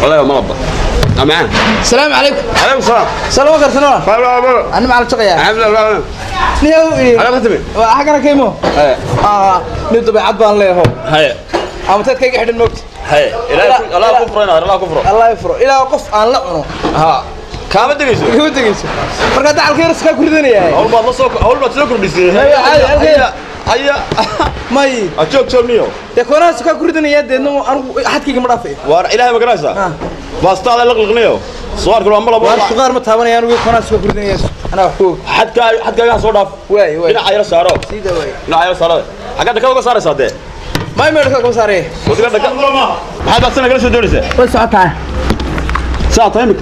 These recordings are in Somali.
والله ما ربى معانا السلام عليكم. عليكم السلام. سلام عليكم سلام. أنا مع الشقيا. عبد الله. نيو. على متى؟ حاجة كيمو. نبدأ بعضبان ليه هو. هاي. أمتى كيك حد الموت. هاي. الله كفرنا الله كفر. الله يفرق. إلى وقف أنا لا أنا. ها. كم تجلسوا؟ كم تجلسوا؟ مركز على الخير سكاك كردني يا. أول ما نصك أول ما تسكر بيصير. هيا. ماي. أشوف شو يا كونا سكاك كردني يا ده إنه أنا حد كيك مرافق. وار إلهي مقرأسه. بس طالع لك الغنية. صور كلهم ملا بلا. صغار متهاوني أنا ويا كونا سكاك كردني يا. أنا أحكوك. حد كا صور داف. واي. هنا عيال سارة. سيدا واي. هنا عيال سارة. حاجة كذا صار صادق. ما يمرك كم صاري. وتقدر تك. هذا السنة جالس يدرسه. بس ساعتها. ساعتين.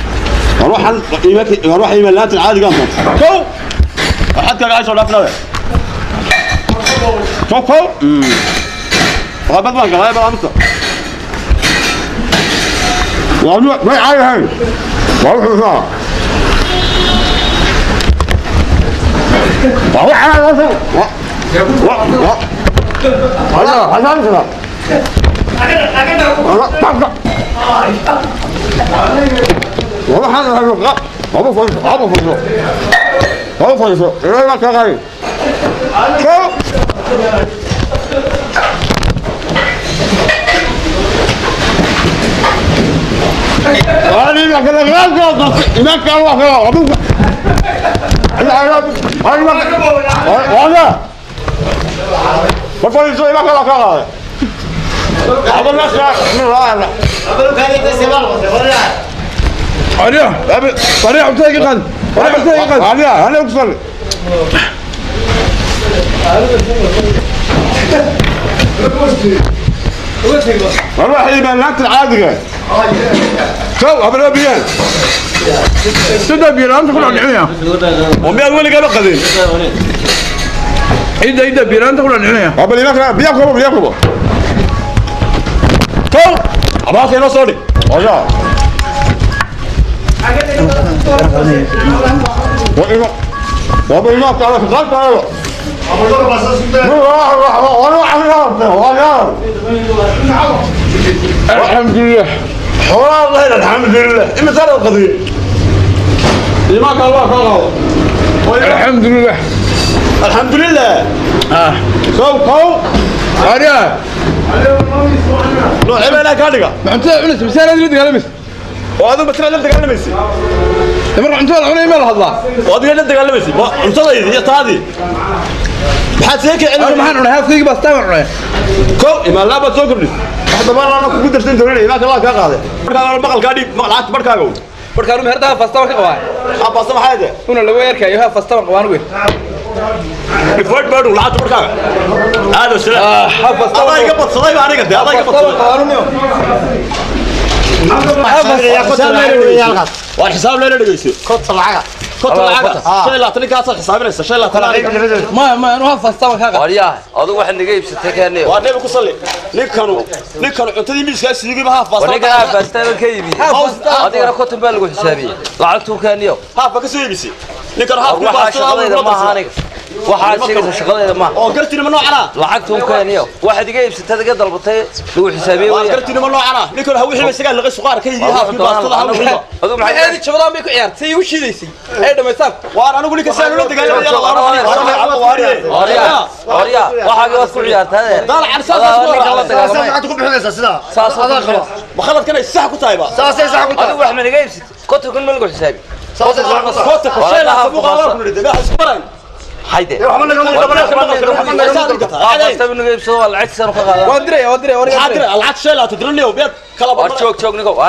نروح إيميلات العادي قامت. كو. حتى قاعد يسولف لنا. شوف كو. غاب ما غاب أمس. والله ما عايز هاي. والله والله على راسه. هذا والله هذا الغاء هو فوق إيه ما كغاي كو أنا ما كلا ما كلا الله أبوك أنا ما فايز ما كلا كغاي هذا الناس لا عليا أبي طريق عبتاجي قد طريق عبتاجي قد عليا أنا أقصر والله حليب لا العادقة شو أبي أبيان سيدا بيران أنت كل العنية ومي أقول لك أنا قديم إذا بيران أنت كل العنية أبي لك بياكبه شو أبغى كنا صوري أجا وابن ما تعرف غلط هذا الحمد لله والله الحمد لله إما صار القضية لما قال الله قال الحمد لله الحمد لله سوق أريا لو عملنا كذا ما أنت عنس بس أنا أريد أقول وهذا بس أنا أريد أقول تمر أنت العوني ما له الله وهذا أنا أريد أقول أنت ضيدي يا طادي بحسيك علم ما هنقول هذا فيك بس تمر كو ما لا بتسوقني هذا ما أنا كنت درسين دوري ما الله كهذا بركان المقال قادي مقالات بركان بركان مهرتها فاستمر كواه فاستمر هذا هنا لو يركع يها فاستمر قوانوي بفرد برضو لا تبركان هذا السلام الله يقبض صلاة عليك ده الله يقبض قوانوي والحساب لا ندرسه كت العقد شيء لا تني كاسر حسابنا شيء لا تني ما أنا فاستمر كذا ورياه هذا واحد نجيب ستة وأنا بقصلي نكانوا عتدي مش كاس يجيب ها فاستمر ونجا فاستمر كيبي هذا أنا كنت بالغ حسابي لعبته كان يوم ها فكسي بيسي نكر ها فاستمر ما هانك واحد شيء شغله ما قلت لي منو على لعبته كان يوم واحد جايب ستة قدر بطيء لو حسابي قلت لي منو على نكر هو وحي بس قال لغي صغار كيجي ها في باستضا هذا ما هذه شغلان بيكو عيار سي وش ليسي هذا ما يصير وانا اقول لك سالوا له قال يلا وريا واحد يوسف عيارته هذا طالع على اساس ما تكون بحنيسه سدا هذا خلاص وخلت كان الساعه كتايبه ساسه ساعه كتايبه واحد من جايب كنت كل ملقوا حسابي صوتك الشيء لا ابو غلط نريد ما حسبرين حيدي استبنوا جايب سوا العكس انا خلاص ودري العكس لا تدرني وبيت كلا شوك نيكو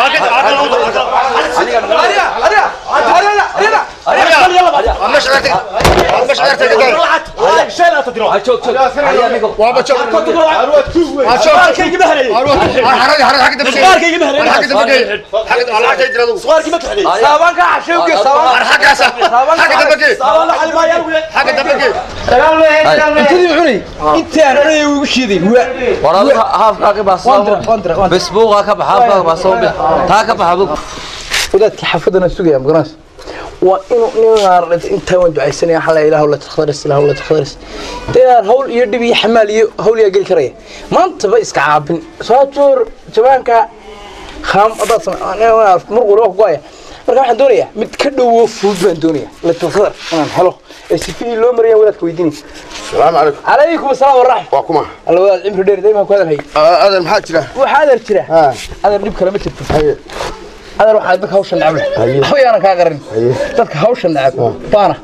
مش عارف شيء لا تدري شوك وابا شوك صغار كي بهري حرق دبك صغار كي بهري حق دبك حق الله تجرد صغار كي مكحلي سابان كعشوك سابان حق دبك سابان على ما يروي حق دبك انت دي انت انا وشيدي ورا هافكاك بس بوغا كبح هافكاك بس تا كبح ابو ودادك حفظنا سوقيا مقراس وإنه نار أنت وين دعيسني حلا إله ولا تخضرس إله ولا تخضرس تيار هول يدبي حمالي هول يقل كريه ما أنت بس كعابن صاتور جبانك خام أضاف أنا مرقول أخويا مركب واحد دنيا متكدو فوز بين دنيا للتخضر أنا حلو السفيه لو مريا ولد كويديني السلام عليكم عليكم السلام والرحمة واكم الله العمر دير دايما كذا هي هذا المحاجرة وحاضر ترى هذا اللي بكلمة هي هذا روح عندك هوش اللعب أخوي أنا كاغرين تذكر هوش اللعب طانا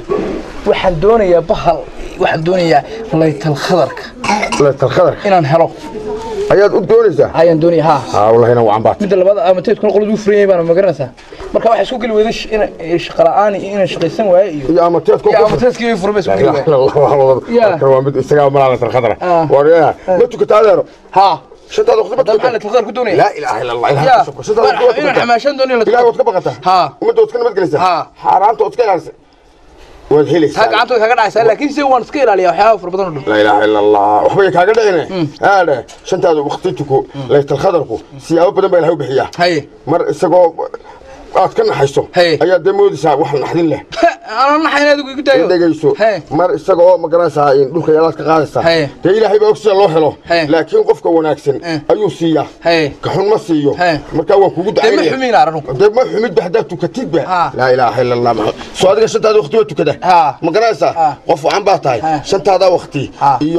waxaan doonayaa bahal waxaan doonayaa laytal khadarka inaan helo ayaad u doonaysaa ayaan doonayaa wallahi inaan waan baat mid labada ama teed kun qoladu furiyay baan ma garanaysaa marka waxa isku gal weedash in shaqo la'aan in shaqaysan waayo iyo ama teed kii furmay isku gal waayo waa mid isaga ma laytal khadar wariya ma tukataadeero ha شنت هذا خدمة محل تخدر كدوني لا إله إلا الله إله شكر شنت هذا حماشان دوني لا وتكبقتها ها ومن دوت كنا متجلسة ها حرام توتكلس والهيلس هاك عنده هاك عايز لكن سوى وان سكيل عليه وحياه في رمضان لا إله إلا الله وحبيك هاك دعينا هذا شنت هذا وقتيتكو لا يتخدركو سياو بدن بيلهو بحياه هاي مر سجوا كنا حيسو أيها دمود ساعة واحد نحدين له أنا نحين هذا كنت ده جيسو مر سجوا مقرن ساعين دوك يلا كقاعدة تيجي له هيبقى أكسر الله حلو لكن قف كوناكسن أيو سيا كحن مسيو مركوا كوجود عينه دم حمين عرنو دم حميد بحدته كتيب لا إله إلا الله صادق شنت هذا وقتي وتكده مقرن ساعة قف عن بعطاي شنت هذا وقتي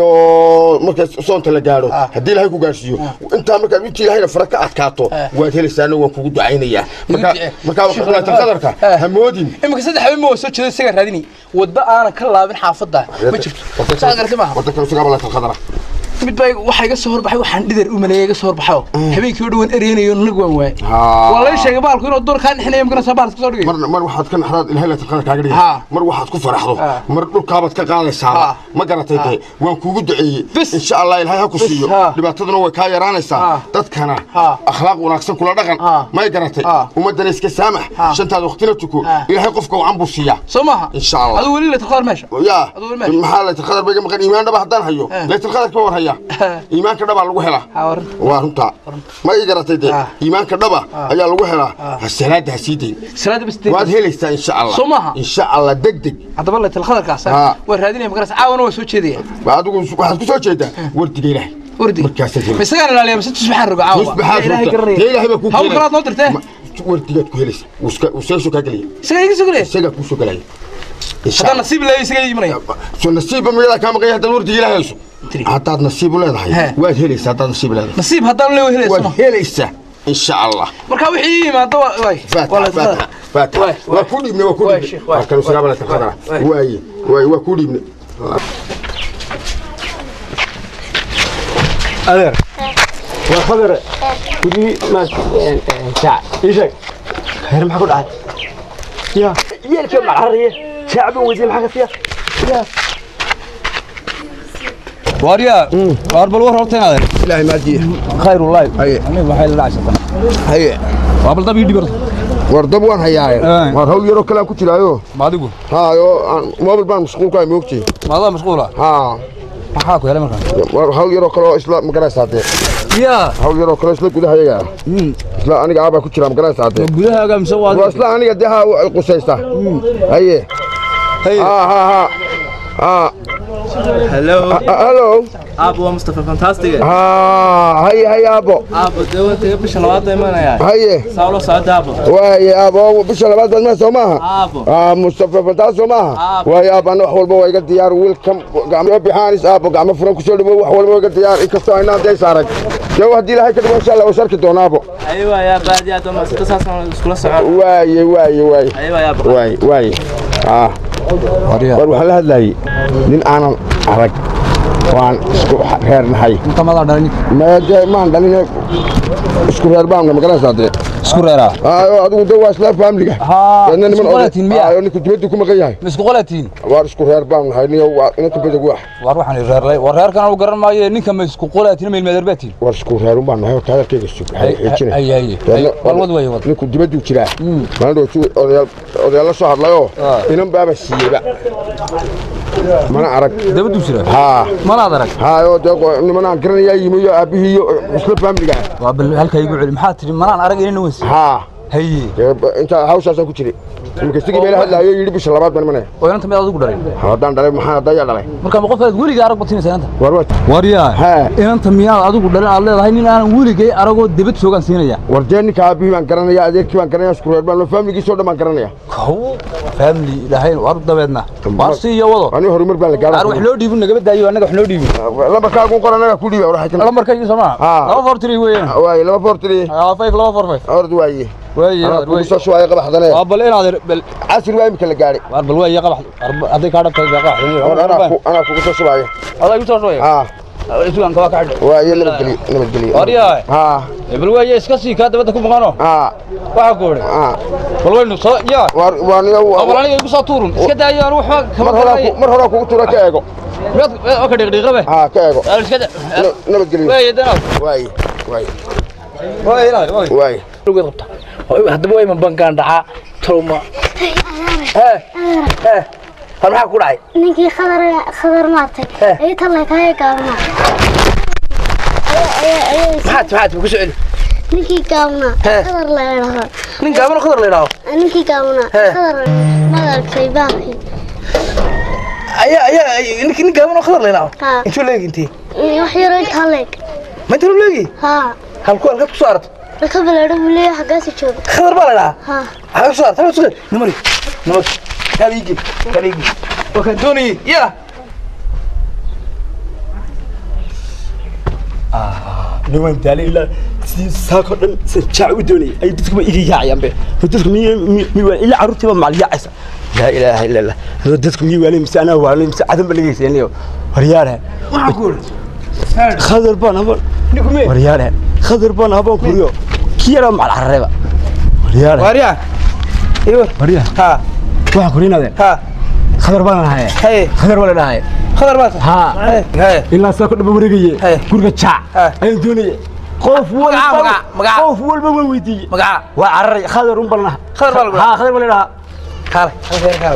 يو مركز صون تلقارو هدي له هيكو قارسيو وأنت مركز بيجي له هنا فرق أتكاتو وهذه لسانه وكوجود عينيه marka waxa qadarka hamoodin imika saddex habeen ma soo jeeday sigar raadini wada aan ka laabin xaafada ma jirto sagarti ma wada kale sigar la khadara mid bay waxa iga soo horbaxay waxaan dhidar u maleeyay iga soo horbaxo habeenkii u dhawan ereenayo nag waan waay wallahi sheegay baalku inuu door ka dhixnay imka sabaar isku soo dhigay mar waxaad ka naxraad ilaahay la khadar kaaga dhigay mar waxaad ku faraxdo mar dhulkaabad ka qaadaysaa ma garatay waan kuugu duceeyay insha Allah ilaahay ha ku siiyo dhibaataduna way ka yaraanaysaa dadkana akhlaaq wanaagsan kula dhaqan ma garatay umadana iska saamax shantaad waqtina tuko ilaahay qofka uu canbu siiya soomaha insha Allah adu wali la khadar meesha ya maxaa la khadar baga maqan iimaan dhaba hadaan hayo la khadar ka war haya iimaanka dhaba lagu helaa waa runta ma garatay iimaanka dhaba ayaa lagu helaa salaada hasiidin salaada bas waad helaysaa insha Allah soomaha insha Allah degdeg hadaba la khadar kaas waa raadinay maqras caawana waa soo jeedaya adigu waxaad ku soo jeedaa wardiga ilaahay وردي بس أنا لا ليه سبحان رجع إلهي بكون هو خلاص نطرته وردي كهلس وسيسو كجلي سيجا كوسو كجلي هذا نصيب لا يسجل يمني شو نصيب من هذا كم قيادة الوردي إلهي يسوع حتى نصيب ولا هاي واحد هلس هذا نصيب ولا نصيب هذا اللي هو هلس هلس إن شاء الله مركب وحي ما دوا واي فاتح وكل ابن وكل ابن كانوا سلامة الخضراء واي وكل ابن أدر وخضر كذي ما ساعة إيشك خير ما حقول عاد يا الكلام معرية شعب وزي ما حكت فيها يا واريا أربع الورا هرتين هذا لا ما دي خير والله هي أنا بحال العشرة هي قبل طبيعي دي برضه وردب وان هيا وهو يرو كلام كتير أيوه ما تقول ها يو ما بالبان مشغول كاي موكتي ما ضل مشغولة ها maxaa ku helay markaan hawl yaro kale isla magaraysaade ya hawl yaro kale isla gudaha yaga isla aniga aaba ku jira magaraysaade gudahaaga mise waa isla aniga daha qusaysta haye ha hello ابو مصطفى فانتاستيك هي ابو دوت بش لباد ايمانيا هي ساولو سعد ابو واي ابو بش لباد ما سوماها ابو مصطفى فانتاستيك سوماها واي ابو انا wax walba way ga diyaar wiilkam gacmo bixaanis abo gacmo furan ku soo dhawo wax walba way ga diyaar inkastoo ayna day saarag jaw hadii ilaahay ka dhigo insha Allah sharki doonaabo ايوه يا بادي ادم اساسا اسكول سعود واي ايوه يا ابو واي war waxaan la hadlayay nin aanan arag waan isku reernahay inta ma dhalin ma dhalin isku reer baan ma garanaysaa isku reera adigu dad waa isla family-ga dadna niman oo ninku dibadda ku maqan yahay isku qolatiin war isku reer baan nahay inta badag wax war waxaan reerlay war reerkan uu garan maayo ninka ma isku qolatiin meel madarbatiin war isku reer baan nahay taadalkayga sug ay walwad way wad ninku dibadda u jiraa maanta odayaal la soo hadlayo inan baaba siiyaba mana arag dibadda u jiraa mana arag oo niman aan garanaya yimiyo aabihiyo isla family-ga waa bal halka igu cili maxaa tiri mana arag inuu weys هي انت هاوساسان ku jiri inkastoo meel hadlaayo yiri bisha labaad baan manay oo inta meel adigu dhalay hadaan dhalay maxaa daya dhalay marka ma qof aad wiliga arag batinaysa inta waryaa inta miyaa adigu dhalay aad leedahay nin aan wiligay aragoo dibad soogan siinaya warjeenka aabihii baan garanaya adeerkii baan garanaya isku reer baan family-giisa oo dhan baan garanaya family ilaahay war dabeedna waasi iyo wado ani horumar baan la gaaray wax loo dhiibin naga badaayo anaga wax loo dhiibin lambarkaagu qoranaga ku dhiibay waxay lambarkayga Soomaa 243 weeyaan waay 243 5245 ordu waaye waaye soo soo ay qabaxdane bal inaad bal casir waa imka la gaaray bal waaye qabax haday ka dhabtay ana ku soo subaaya aday soo subaaya isugan ka ka waaye nabadgeli waryaa bal waaye iska sii ka dabada ku maqano waxa goore bal waynu soo yaa waaniyo awalaniga igu soo tuurun iska daayo aan waxba mar hore kugu tuura ka eego ka dhiqdhiqabe ka eego iska nabadgeli waaye dana waaye waaye ugu qabta hadaba way man bankaan dhaca tawma hal maxaa ku dhacay ninkii khadar maatay ay talay kaay gaabna maxaad ku soo celi ninkii gaabna khadar la yiraahdo nin gaabna khadar la yiraahdo ninkii gaabna khadar madarkay baaqi ninkii gaabna khadar la yiraahdo intuu leegintii wax yar inta leeg ma intuu leegi halku ku soo arto raka balaadho buliya xagaas joogo khadar baa la yiraahdo ha soo arto numari kaligi وكان دوني يلا نوان دالي إلا ساكو دن سجاعو دوني أي دتك ما إيجي يعيان به دتك ميوان إلا عروتي ما معليا عيسى لا إله إلا الله دتك ميوان مس أنا وعلي مس عدم بلقيس يعني ورياله ما أقول خضر بان هبون ورياله خضر بان هبون كوريو كيرا مع العربة ورياله ايوه وريا ها واحد كورينا ده ها خضر بان هاي خضر ولا هاي خضر بان ها هاي إلا ساكو دم وريجي كورك شاع أي دوني قف وول بويدي مقع وعرّي خضر بلنا خضر بلنا ها خضر بلنا خال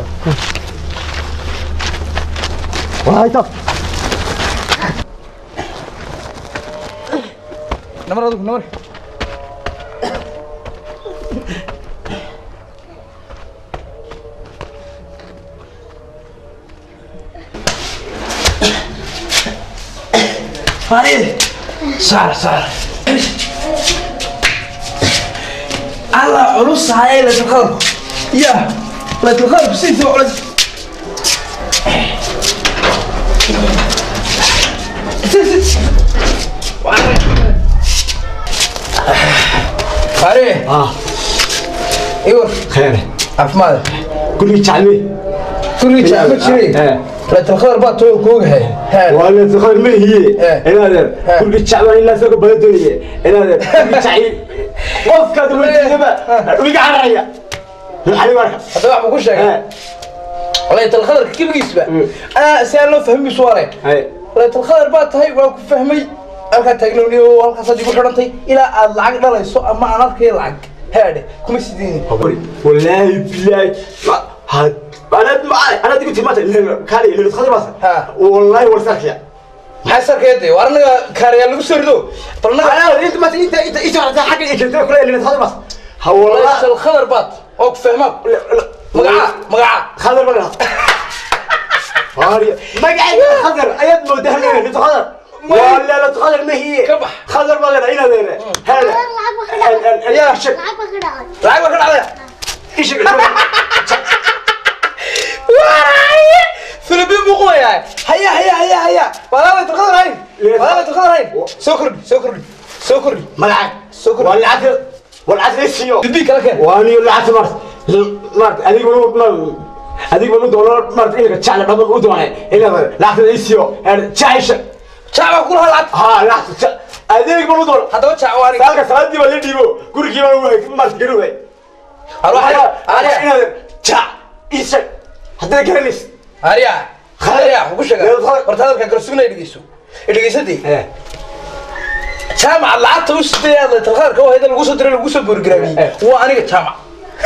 وهاي طف نمر فاريد صار الله علوس هاي لا تخرب يا لا تخرب سيف وعلى فاريد ايوه خير عف ماذا كل شعبي شيء لا تخرب بقى توقع هاي ولا تخرب ما هي هنا كل شعب إلا سوق بلدونية هنا كل شعب وف كذا ويجيبه ويقع الرأي الحليب ورك هذا واحد بقول شيء ولا تخرب كيف يسبق سأل له فهمي سواري لا تخرب بقى هاي وأنا فهمي أنا تقولني وأنا صديق وحرنتي إلى العقد لا يسوق أما أنا كي العقد هذا كم يسديني والله بالله هاد أنا دقيقة ما كاري اللي تخدر بس والله ورثك حسر كده وارنا كاري اللي بسردو أنا أنت ما أنت إيش على حاجة إيش أنت كل اللي تخدر بس والله الخضر بات أوك فهمك مقع خضر ولا مقع خضر أيد مودها اللي تخدر ولا لا تخدر ما هي خضر ولا هنا ذي هذا يا شك لعبة كده عليها إيش فيلبين بقويا هيا ولا تخضر هاي سكر ملعب سكر والعدل السيو تديك لك واني والعدل مرت هذيك بنو دولار مرت إلك تشعل دبل ودونه إلا العدل السيو تعيش شعب كلها العدل العدل هذيك بنو دولار هذا شعواني سالك سالدي ولا ديبو كوركي ما مرت جروه أروح أنا تشع إيش هذا كرنيس خير وش برتادل كان كرسونا يدقيسو جامع العطت وسدي هذا تلخير كوا هذا الوسط دري الوسط برجرامي وأنا جامع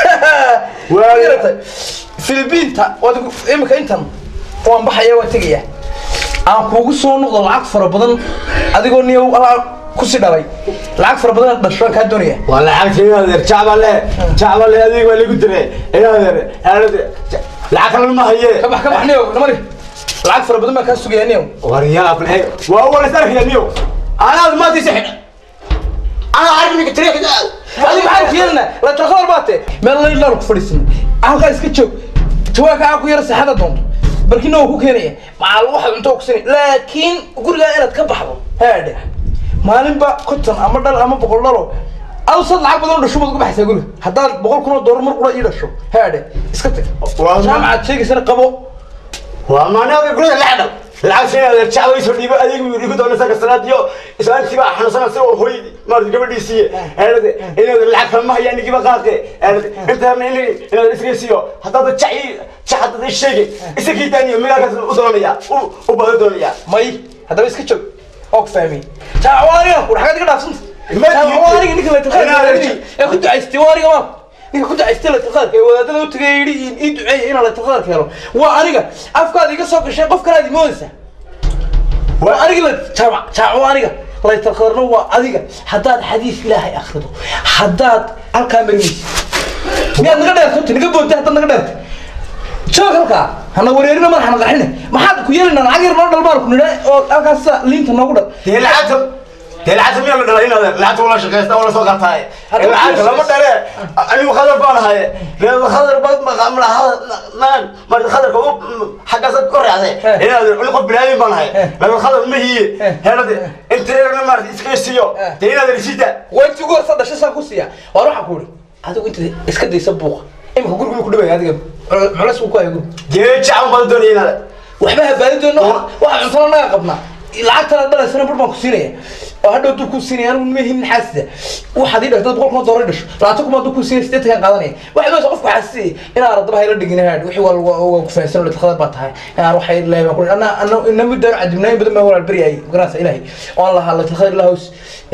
فيلبين تا وإمك أنت وأنا بحياة وتجيه أنا كوجو صون العقد فربضن أديكوا نيو كوسي داوي العكس ربنا دشان كان دنيا والله عكس هذا شعب الله هذيك ولا قلت له هذا العقل ما هي كبح نيو نمري العكس ربنا ما كان سوق نيو وريا في الحي واول سنه يا نيو انا ما تسحب انا عارف انك تريح كده هذه معاك فينا لا تخور باتي ما الله يلا لك فريسن انا كان اسك جوج تواك اكو يرس حدا دون بركينو هو كينيا مع الواحد انت كسني لكن غورغا انت كبخدو هاده maalinba konton ama dhal ama boqol dhalo awsad lacag badan dhasho mad ku baxaysaa guriga haddaan 100 kun oo dollar mar qura ii dhasho haade iska tag jaamacad sheegaysana qabo waa maanaha guriga la xadal lacag sheegay shacab soo dhiibo adeeg igu doonaysa ka sanaadiyo islaantiba xanuunsan soo hooy mar gabadhiisii haade inuu lacag kama hayaan igiba qaaqe inta inuu isgeesiyo haddaba jacad sheegay isagiitaniyo milaakaas u doonaya u badan doonaya may haddaba iska joog أوك فاهمين. تعواريه وحاجات كده عصمت. تعواريه نيك اللي تخيل. كنت عايز تواري كمان. نيك كنت عايز تلا تخيل. وهذا لو تغيري يدعي هنا لا تخيل كيرو. وأريجا أفكار ديك سوق الشيء قف كذا موسى. وأريجا تعواريه لا تخيل نو أريجا حداد حديث لا هي أخذه. حداد الكاميري. مين نقدر كنت نقبل تحت نقدر. شغلك أنا ورينا ما حنا قاعدين ما حد كويلنا نعير مرة المرة كنا أكاس لينت نقول العتب يلا هنا العتب ولا شقيست ولا سوقت هاي العتب لما ترى أنا خضر بنا هاي لأن خضر بعد ما عمل هذا ما خضر حاجة صد كوري هذا هنا اللي قبل بلادي بنا هاي لأن خضر ما هي هنا أنت لما ما تسكيسيو هنا الرسيدة وأنت تقول صدق شو ساكوسيا وأروح أقول هذا أنت إسكت يسبوه إما هقول كل ده هذا معلش وكوا يقول جيت شعب بلدوني هنا وحبها بلدونه واحد عطلنا قبنا العقد ترى ده سنة برضه كوسينية وهذا دو كوسينية أنا مهم حاسة واحد يده ده تقول كم ضروريش لا تقول ما دو كوسينية ستة كان قادني واحد بس أقف حاسة أنا أرد بهاي الرد جنيه وحي وكفاية اللي تخلط بطها أنا أروح هاي اللي بقول أنا مدة عدمناي بدل ما هو البريء قراص إلهي والله الله تخير لهوس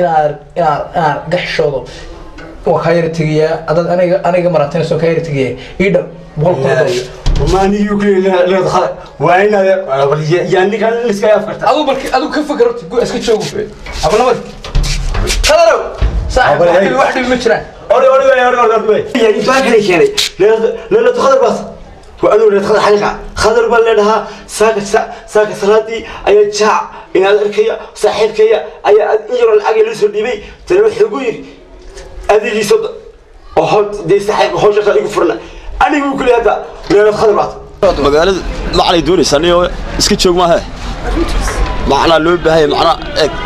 أنا قح شغله وخير تجيه أنا مرتين سو خير تجيه يدا بقول وما نيجي لا دخل وين يعني كان لسه يفكر أدو كيف فكرت تقول اسكت شو في أقول لك خلاص صح كل واحد بمشرع أوري يعني فاكر إيش يعني لا تخضر بس وأنا لا تخضر حلقة خضر بلدها ساك سلاتي أي شاع إن هذا الكيا صحيح كيا أي يجرى العقل لسه دبي تروح حقوير هذه صد وحط دي صحيح وحوش خليه فرنا أنا يقول كل هذا لا تخضر بس مقالة ما علي دوني سنة اسكت شو معها معنا لوب هاي معنا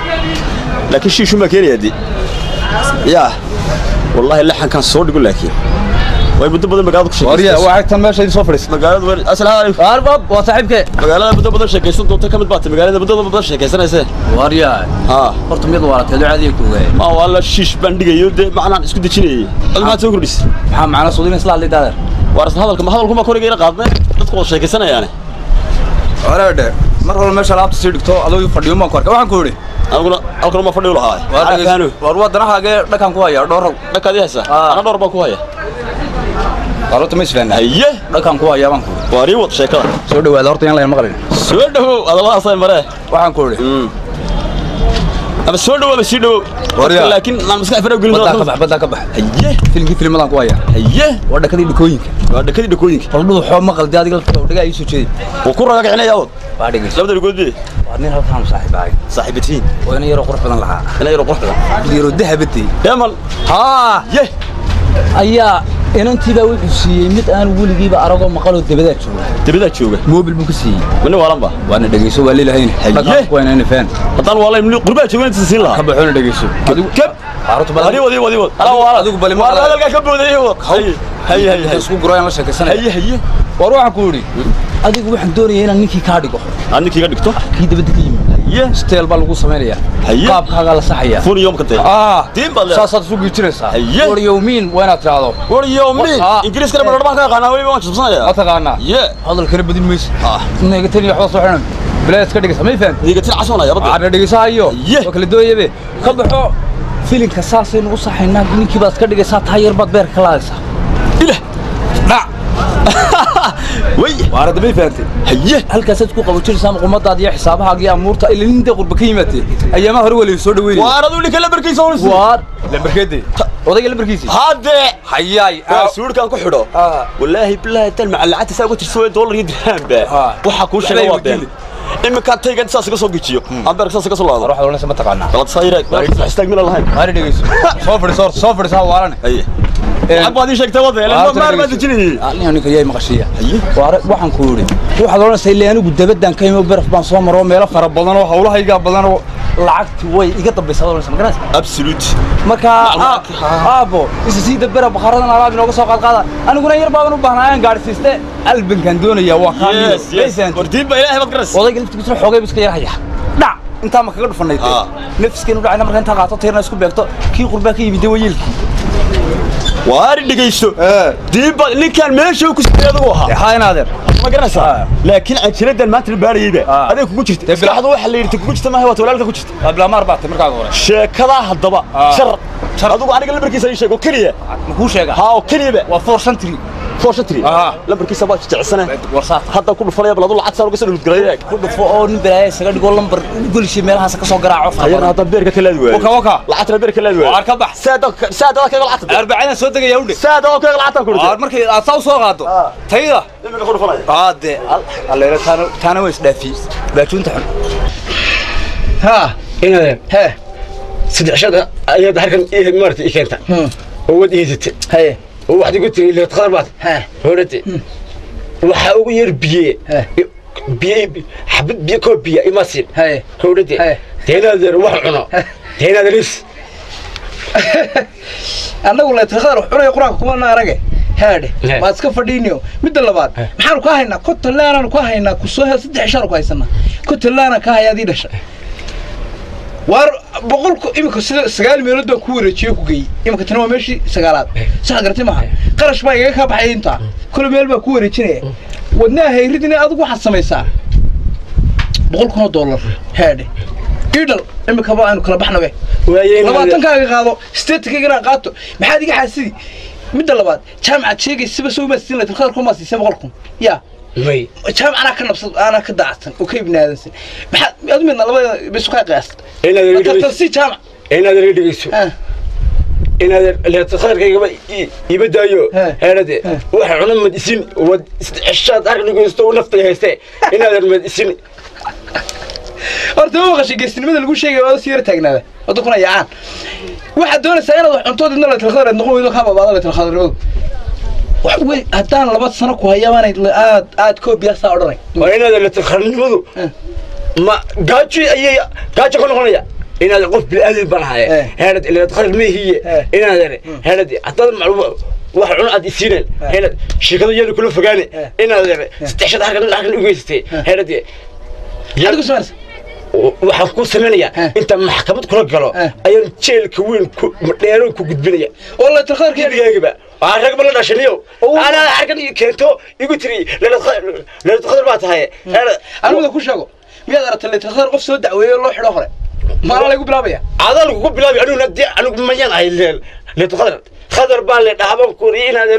لكن شو ما كان يدي يا والله اللحن كان صور يقول لك ويبدو بدل مقالة كشيء وريا واحد تم ماشي صفرس مقالة أصلها أرباب وصاحبك مقالة بدل شيء كيسون دوت كم بات مقالة بدل شيء كيسون إيش وريا قلت ميض ورات هذا عادي كوجا ما والله شيش بندقة يود معنا اسكت دشيني ما تقول بس معنا صودين إصلاح اللي دار وارس هذا ما كوري غير قادنا تدخل شيء كيسون يعني ورا مرة ما شاء الله تسيرك تو أدو يفرديو ما كورك واحد كوري أقول ما فرديو له هاي وروا درنا حاجة لكان كويا دور لك هذه هسه أنا دور بكويا قالوا تمشي فين أيه لكان كويا بانكو واريوت شكرا سودو هذا أرتين لا يمغرين سودو هذا الله أصلا مرة واحد كوري أنا سودو ولا سودو لكن أنا مسكين فرق قلنا بدك كبح أيه فيلم ملان كويا أيه وده كذي دكوينك والله حوم مقل دادي قلت ودقا يسوي شيء وكل رجع عنا ياود بعدين لابد يقول دي بعدين هذا كان صاحبي صاحبتين وانا يروح قرفنا لها أنا يروح قرفنا يروح ذهبتي كمل ها يه أيا إن أنت بقول شيء مت أنا بقول جيب أرقام مقالة تبدأ تشوفه مو بالمكسي منو ورمبا وأنا دقيسو ولا لهين وين أنا فين طال والله من قربة شو أنت تسيل لها كبحون دقيسو كب عرفت بالي ودي أنا ورا أدوك بالي ما هذا كب ودي هي اسمه قراية ماشي كسنة هي وأروح أقولي أديك واحد دوري هنا نيكي كاردي كحر أنا كي قدك تو كيد بدك هي ستيل بالغو سميريا قاب كاغا صحيا فور يوم كنت تيم بالله ساسات سوق يجرسا هي فور يومين وين تراادو فور يومين إنجليز كلام ما كان وين ما تبصنا يا أتقانا هذا الكلام بدين ميس إنه قتني حوص وحنا بلا يسكت سمي فين هي قتني عشونا يا ربي عنا دقيسا أيوه وكل الدنيا به كبحو فيلم كساسين وصحينا نيكي بس كده سات هاير بات بير كلاسا إله لا way waara damay faantay haye halkaas aad ku qabojiraysaa qumadaad iyo xisaabaha iyo amuurta ilaa inta qurba ka yimaatay ayaama hore wali soo dhaweeyay waaradu ninka lambarkiisa oo waar lambarkeedii odayga lambarkiisa hade hayaay suurkan ku xidho wallahi billahi tan macallacada saa ugu tirso dollar iyo dirham ba waxa ku sheegay waa been imika taygan saas ka soo gijiyo ambar saas ka soo laado ruuxa wala sama taqaana qalad sayrak istaag meel lahayn maari dhageyso soo fadhiso waarane haye abadi sheegtay wada maar ma dajinay aniga kayay maqashiya waara waxaan ku yiri ruuxa wala saylee anigu dabadan ka imo baraf baan soo maro meelo fara badan oo hawlahayga badan oo lacagti way iga dambaysaa wala sama garanaysa absolute marka aabo isii dabara bakharadan alaab inooga soo qaad aniguna yar baan u baahnaa gaarsiiste albankan doonaya waa kaamil wardiin ba ilaahay badgaras odayga laftigiisa xoogay iska yar haya dhac inta ma kaga dhufanay nafskeenu dhacayna marka inta qaato tirna isku beegto kii qurba ka yimid wayilkii waari dhigayso diiba ninkan meesha ku sideedo waxa haynaadeer ma garanaysaa laakiin ajiradan maanta la baarayay adeeg kugu jirtay bilaxdu waxa la yiri kugu jirtay ma waa walaalka ku jirtay qabla maar baatay markaa hore sheekada hadaba shar adigu aniga lambarkiisa ii sheego kaliya ma ku sheega ha oo kaliya waa 4 فورشتري لمبركيسا با جعسنا هذا كل فليه بلاد لعد سار uga soo dhulgareeyay ku dhufo oo nin baraay isaga dhigo lambar gulshi meelahaas ka soo garaaco ayana hada beerka kala duway waka lacagta beerka kala duway ka bax saada ka lacagta 40 soo tagay awdhe saada ka lacagta ku dhigay markay aad soo qaado tayda imika ku dhufanay aade alleera taana way isdhaafi baajunta xun ha inade he sidxashada ayada halkan marti keenta oo wadiisite haye واحد قلت لي تخربت هورتي waxa ugu yar biye xabad biye ko biye imasin howradi teenadeer wax cuno teenadeeris anagu la takhadar xurey quraanka kuma naarage haade ma iska fadhiiniyo mid labaad maxaan ku haynaa kotolaana ku haynaa ku soo hel 3 shar ku haysana kotolaana ka hayadii dhashay war boqolku imika 9 meelood baan ku wareejiyo ku geeyay imika tan waa meeshii sagaalaad sax gartay ma qarash baa iga ka baxay inta kul meel baa ku wareejinaya wadnaa hayridina adigu waxa samaysaa $100 haade idal imika baa aanu kala baxnabe waayeen 20 kaaga qaado state-kayga qaato maxaad iga xasidi mid labaad jaamacad sheegaysiba soo maasina tilkhaar kuma siisay 100 ya way jaamacana ka nabsad ana ka daacsan oo ka ibnaadansan maxaad admina labada bisu ka qiyaas inaad si jaamac inaad dhigayso inaad la tilkhaarkayga ibadaayo heerade waxa cunno madisin wad ishaad arnigaysto naftay haystay inaad madisin horta ma qashay geesnimada lagu sheegay oo si yar taagnaada wada kuna yaan waxa doonaysaa inaad wax cunto dadna la tilkhaar noqon weydo ka baabada la tilkhaarnimada way hadaan 2 sano ku hayaanay aad koobiya saa oranay waa inaad la tilkhaarnimadu ma gaaji ku noqonaya inaad qof bil aadin banahay heerad ila tilkhaarmihiye inaad heerad hadaan macluumaad wax cun aad isiineen heerad shirkadu yar kula fogaane inaad istixshad halkan u geystay heerad adigu saarsa waxaan ku sameeyaa inta maxkamad kula galo ayaan jeelka weyn ku dheero ku gudbinaya wallahi tilkhaarkayga rag bala dhashaniyo ana arkan keento igu tiri la tilkhaar baa tahay anigu ku sheego miyaad aragtay la tilkhaar qof soo dacweeyo loo xidho hore ma la igu bilaabaya adal ku bilaabi anigu ma yaan ay la tilkhaar khadar baa la dhahaban ku inaad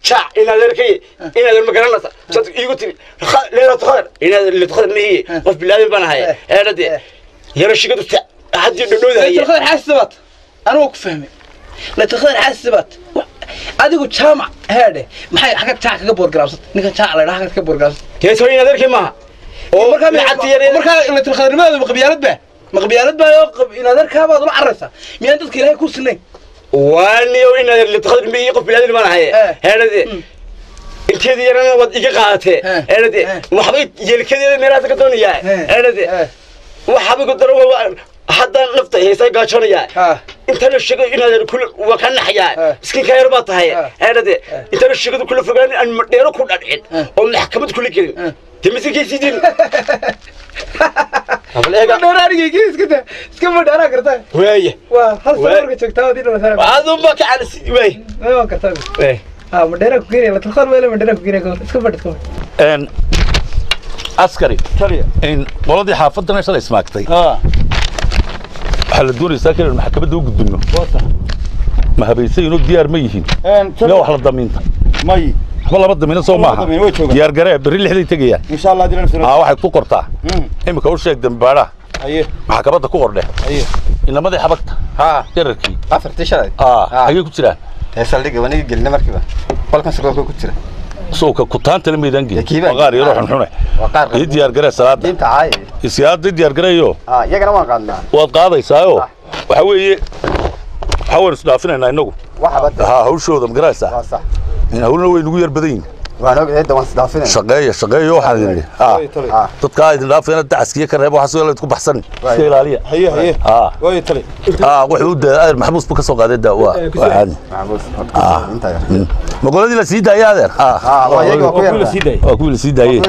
ma garanaysa sad igu tiri la tilkhaar inaad la tilkhaar mihi qof bilaabi baan ahay eerade yara shigadu hadii dhadhooda la tilkhaar xasibat anigu ku fahmay la tilkhaar xasibat adigu jaamac heede maxay xagga taa kaga boorgaraabsad ninka taa la dhaha kaga boorgaraabsad teeso in adeerkii ma oo marka la tilkhaarnimada maqbiyaalad baa in adeerka baad la carraysa miyaan dadka ilaahay ku sinay waaniyo in la tilkhaarnimada qof bilaadin ma ahay heede inteedii yarana wad iga qaatay heede waxbay yeelkadeeda meelaha ka doonaya heede waxbay ku daro hadda nafta heesay gaajoonaya inta la sheego inaad kul wakan naxya iska ka yarba tahay heerade inta la sheego kul fogaan aan madheero ku dhadhicin oo maxkamad kul gelin timisiga sidin ableega dheeraariga iska madheera kartaa weeye waa hal sawirka joogtaa wadii la saaro aadu ma ka aan weey waa kartaa weey madheera ku geeyay la tilkhaar weeyla madheera ku geeyay iska fadhiisto askari kaliya in qoladii xaafadana shalay ismaagtay حل الدور يساكن المحكمة دو قدبنا ما هبيسي إنه ديار ميهين لا وحلا ضمينته مي waxba laba damina soo maaha diyaar garee berri lixday tegayaan insha Allah dilan soo waxay ku qortaa imika u sheeg dambaara maxkamadda ku qordhe inamadii xabagta yararkii afartii shalay ayay ku jiraan saldhiga waniga gelina markiiba qolkan suuqa ku jira suuqa ku taanta lamidaan geey qaar yaro xunxune ee diyaar garee salaada inta caay isiyaada diyaar gareeyo iyagana waan qaadnaa waad qaadaysaayo waxa weeye waxaan isdhaafinaynaa inagu hawshooda ma garaysaa waa sax in hawlna way nagu yar badan yihiin waan og eedda waan isdhaafinaynaa shaqeeyo waxaan idin dadka idin dhaafayna dacaskiya ka reebo waxaas la isku baxsan iska ilaaliya haye way tali wuxuu daa maxbuus ka soo qaaday waa caadi ma qoladii la sii daayay adeer waa ku la sii daayay waa ku la sii daayay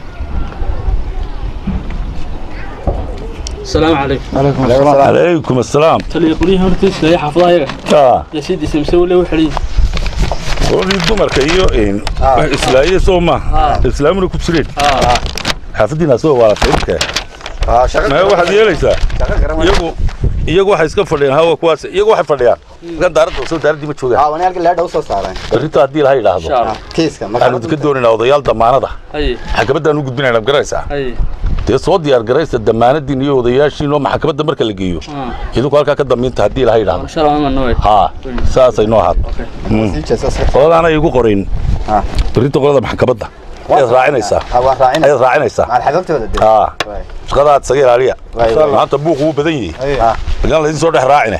السلام عليكم. عليكم السلام. تلي يقولي هرتيس يا حفظها يا. يا سيدي سمسوي له وحري. وري دمر كيو إن إسلامي سوما إسلامي نكسرين. حافظنا سوا ولا فهمك. ما هو واحد يليسا. يجو واحد يسكفر لين هوا كواس يجو واحد فريان. كان دارد وصل دارد دي متشوجة. وانا أرجع لهذا وصل صارين. الريتو هدي هاي لحظة. كيس كم. أنا تكدوني لو ضيال ضمانة ده. حكبت أنا وجود بينا أنا بجريسة. dee soo diyaar garaysta damaanadii iyo odayaashiin oo maxkamadda marka la geeyo idinku halka ka dambeynta hadii la hayraado insha Allah ma nooy saasay noo had qoladaana igu qorin berito qolada maxkamadda ay raacinaysaa shaqadaad saga ilaaliya maanta buuq uu badan yahay lagan la idin soo dhex raacine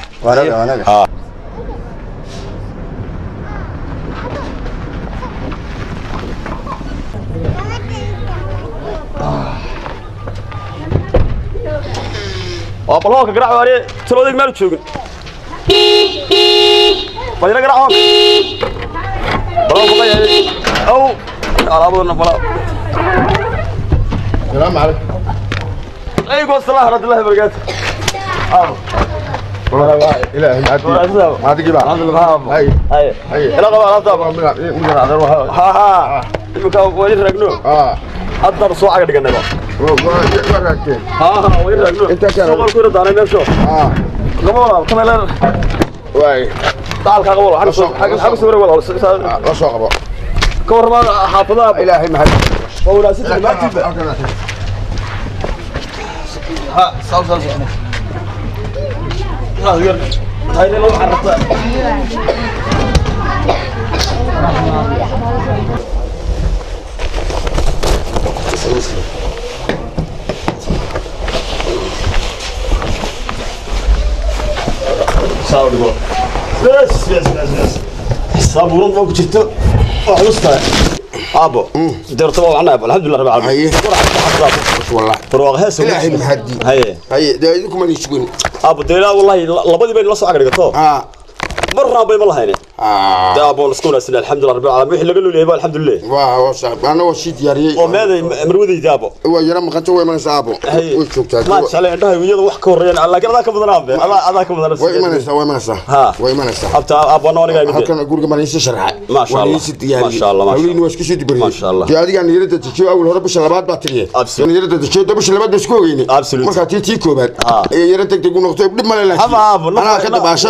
وابلوك قرع واري تلودك مال جوجن فاينا قرعون بلوك بقى او على بلا السلام عليكم عليكم السلام ورحمه الله وبركاته إلهي ما تجي بقى هاي لا قبل ها وين رجنو أقدر سواء قد قلنا وين رجنو أنت كان سوق الكورة داري نفسه قبل كم لا واي تعال قبل حاجة سوبر ولا لا سوق كور ما حافظها إلهي ما حد ولا ست ما تبى ها صل هاي لو عرفتها بس صابون فوق جبته وحلصتها ابو درتوا معنا الحمد لله رب العالمين والله فروغ هسه إلهي محدي هي دايدكم اللي يشقون ابو ديلا والله لبدي بين لا سو عقدغتو مرة بين الله هنا ده ابو نسكون اسنا الحمد لله رب العالمين وحي لقلو ليه الحمد لله واه صاحب انا وشي دياري وماذا مرودي دابو هو يرى ما قنت وين صاحبو ما شاء الله عنده ويده wax ka horeeyaan laakiin adaa ka badanaa adaa ka badanaa way manaysa habta abo nooniga imid halkan guriga ma insi sharxay ma sha Allah hawliin waa isku soo dibari ma sha Allah adiga niyada tijiyo awal hore bisha labaad baa tiriyay niyada tijiyo bisha labaad baa isku ogeeyni marka tii koobaad ee yara tagtay noqotay dib ma leeyahay ana ka dabaasho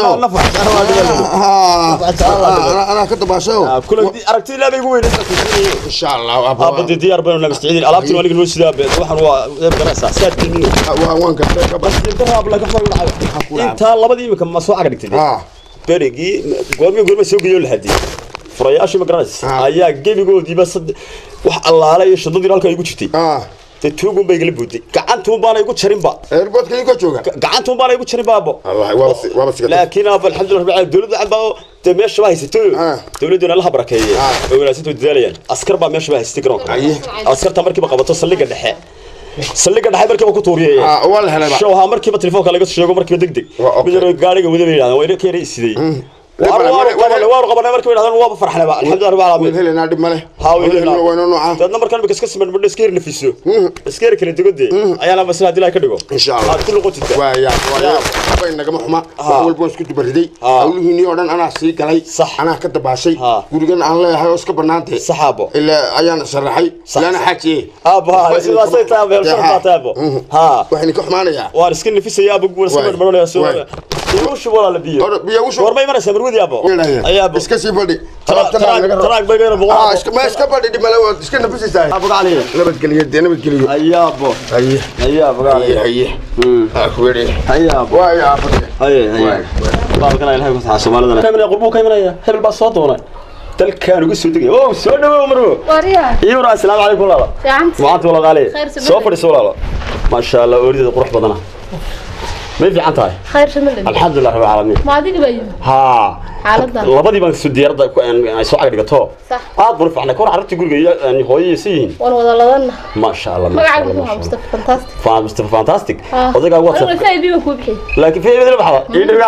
أنا كنت باشوا كل أركتي لا بيقول إن شاء الله أبو ديار بيننا مستعدين ألعبت ولا قلنا وش ذا واحد دراسة سات منه وين كان بس أنت ما بلا كفر أنت الله بدي مكان مسوق عليك تدي بريجي قول ما سوق يقول هدي فرياش مقراس أيا جيب يقول دي بس وح الله عليه شدود رالك يقول شتي تتوقون بيقلب بودي قعنتهم بانا يقول شرين با إربط كي يقول شوكا قعنتهم بانا يقول شرين بابو الله وابس لكن أبو الحمد لله رب العالمين دولة عبا تمشي بها يستوي دولة لها بركة ولا ستو داليا أسكر با مشي بها يستقرون أسكر تمركي بقبضة صليقة الدحيح صليقة الدحيح مركي بكو تورية والله هلا شوها مركي بتليفونك على قصة شيء مركي دق بدر قاري وده بينا وين كيري سيدي وارو قبل مركب هذا هو فرحنا بقى الحمد لله رب العالمين هلا نادي ماله وين نوعه تدنا مركب بس من بدي سكير نفسه سكير كنت تقدي أيانا بس هذه لا كدقو إن شاء الله كل قطة ويا بين نجمع حما أول بوس كنت بردي أول هني أوران أنا سيك علي صح أنا كنت بعشي يقولون أنا هاي أسكت بنانتي صحابه إلا أيانا سرحي لا أنا حكي أبها إذا صيت أبو شرطة أبو وحنا كحمانة يا وارسكن في سياب بقول سمر بروني سوى وش ولا لبيه ورما يمر سمر ودي ابو ايا ابو اسكسي بدي تراك بغير ابو ما اسك بدي دي ملو اسك نفسي ساي ابو علي نبت كليه نبت كليه ايا ابو ايا ابو علي اخوي ايا ابو يا ابو اي بابا كان الهي كنت سومالدنا كامل قربو كايمنيا هبل با سو دونا dalkan ugu soo degay oo soo dhawo marwo wariya iyo assalaamu calaykum walaalo maanta walaalo qaali soo fadhiso walaalo ma sha Allah oorida qurux badana ma fiican tahay khayr shamal alxamdulillah rabbil alamin ma adiga bayo ha xaaladda labadii baan soo diyaarada ay soo agdhigato aad buu fiicnaa kor aragti guriga iyo hooyaysiin wala wada ladana ma sha Allah magaca Mustafa fantastic Mustafa fantastic odaga WhatsApp ana faa'iido ku bixi laakiin faa'iido baxda idhiga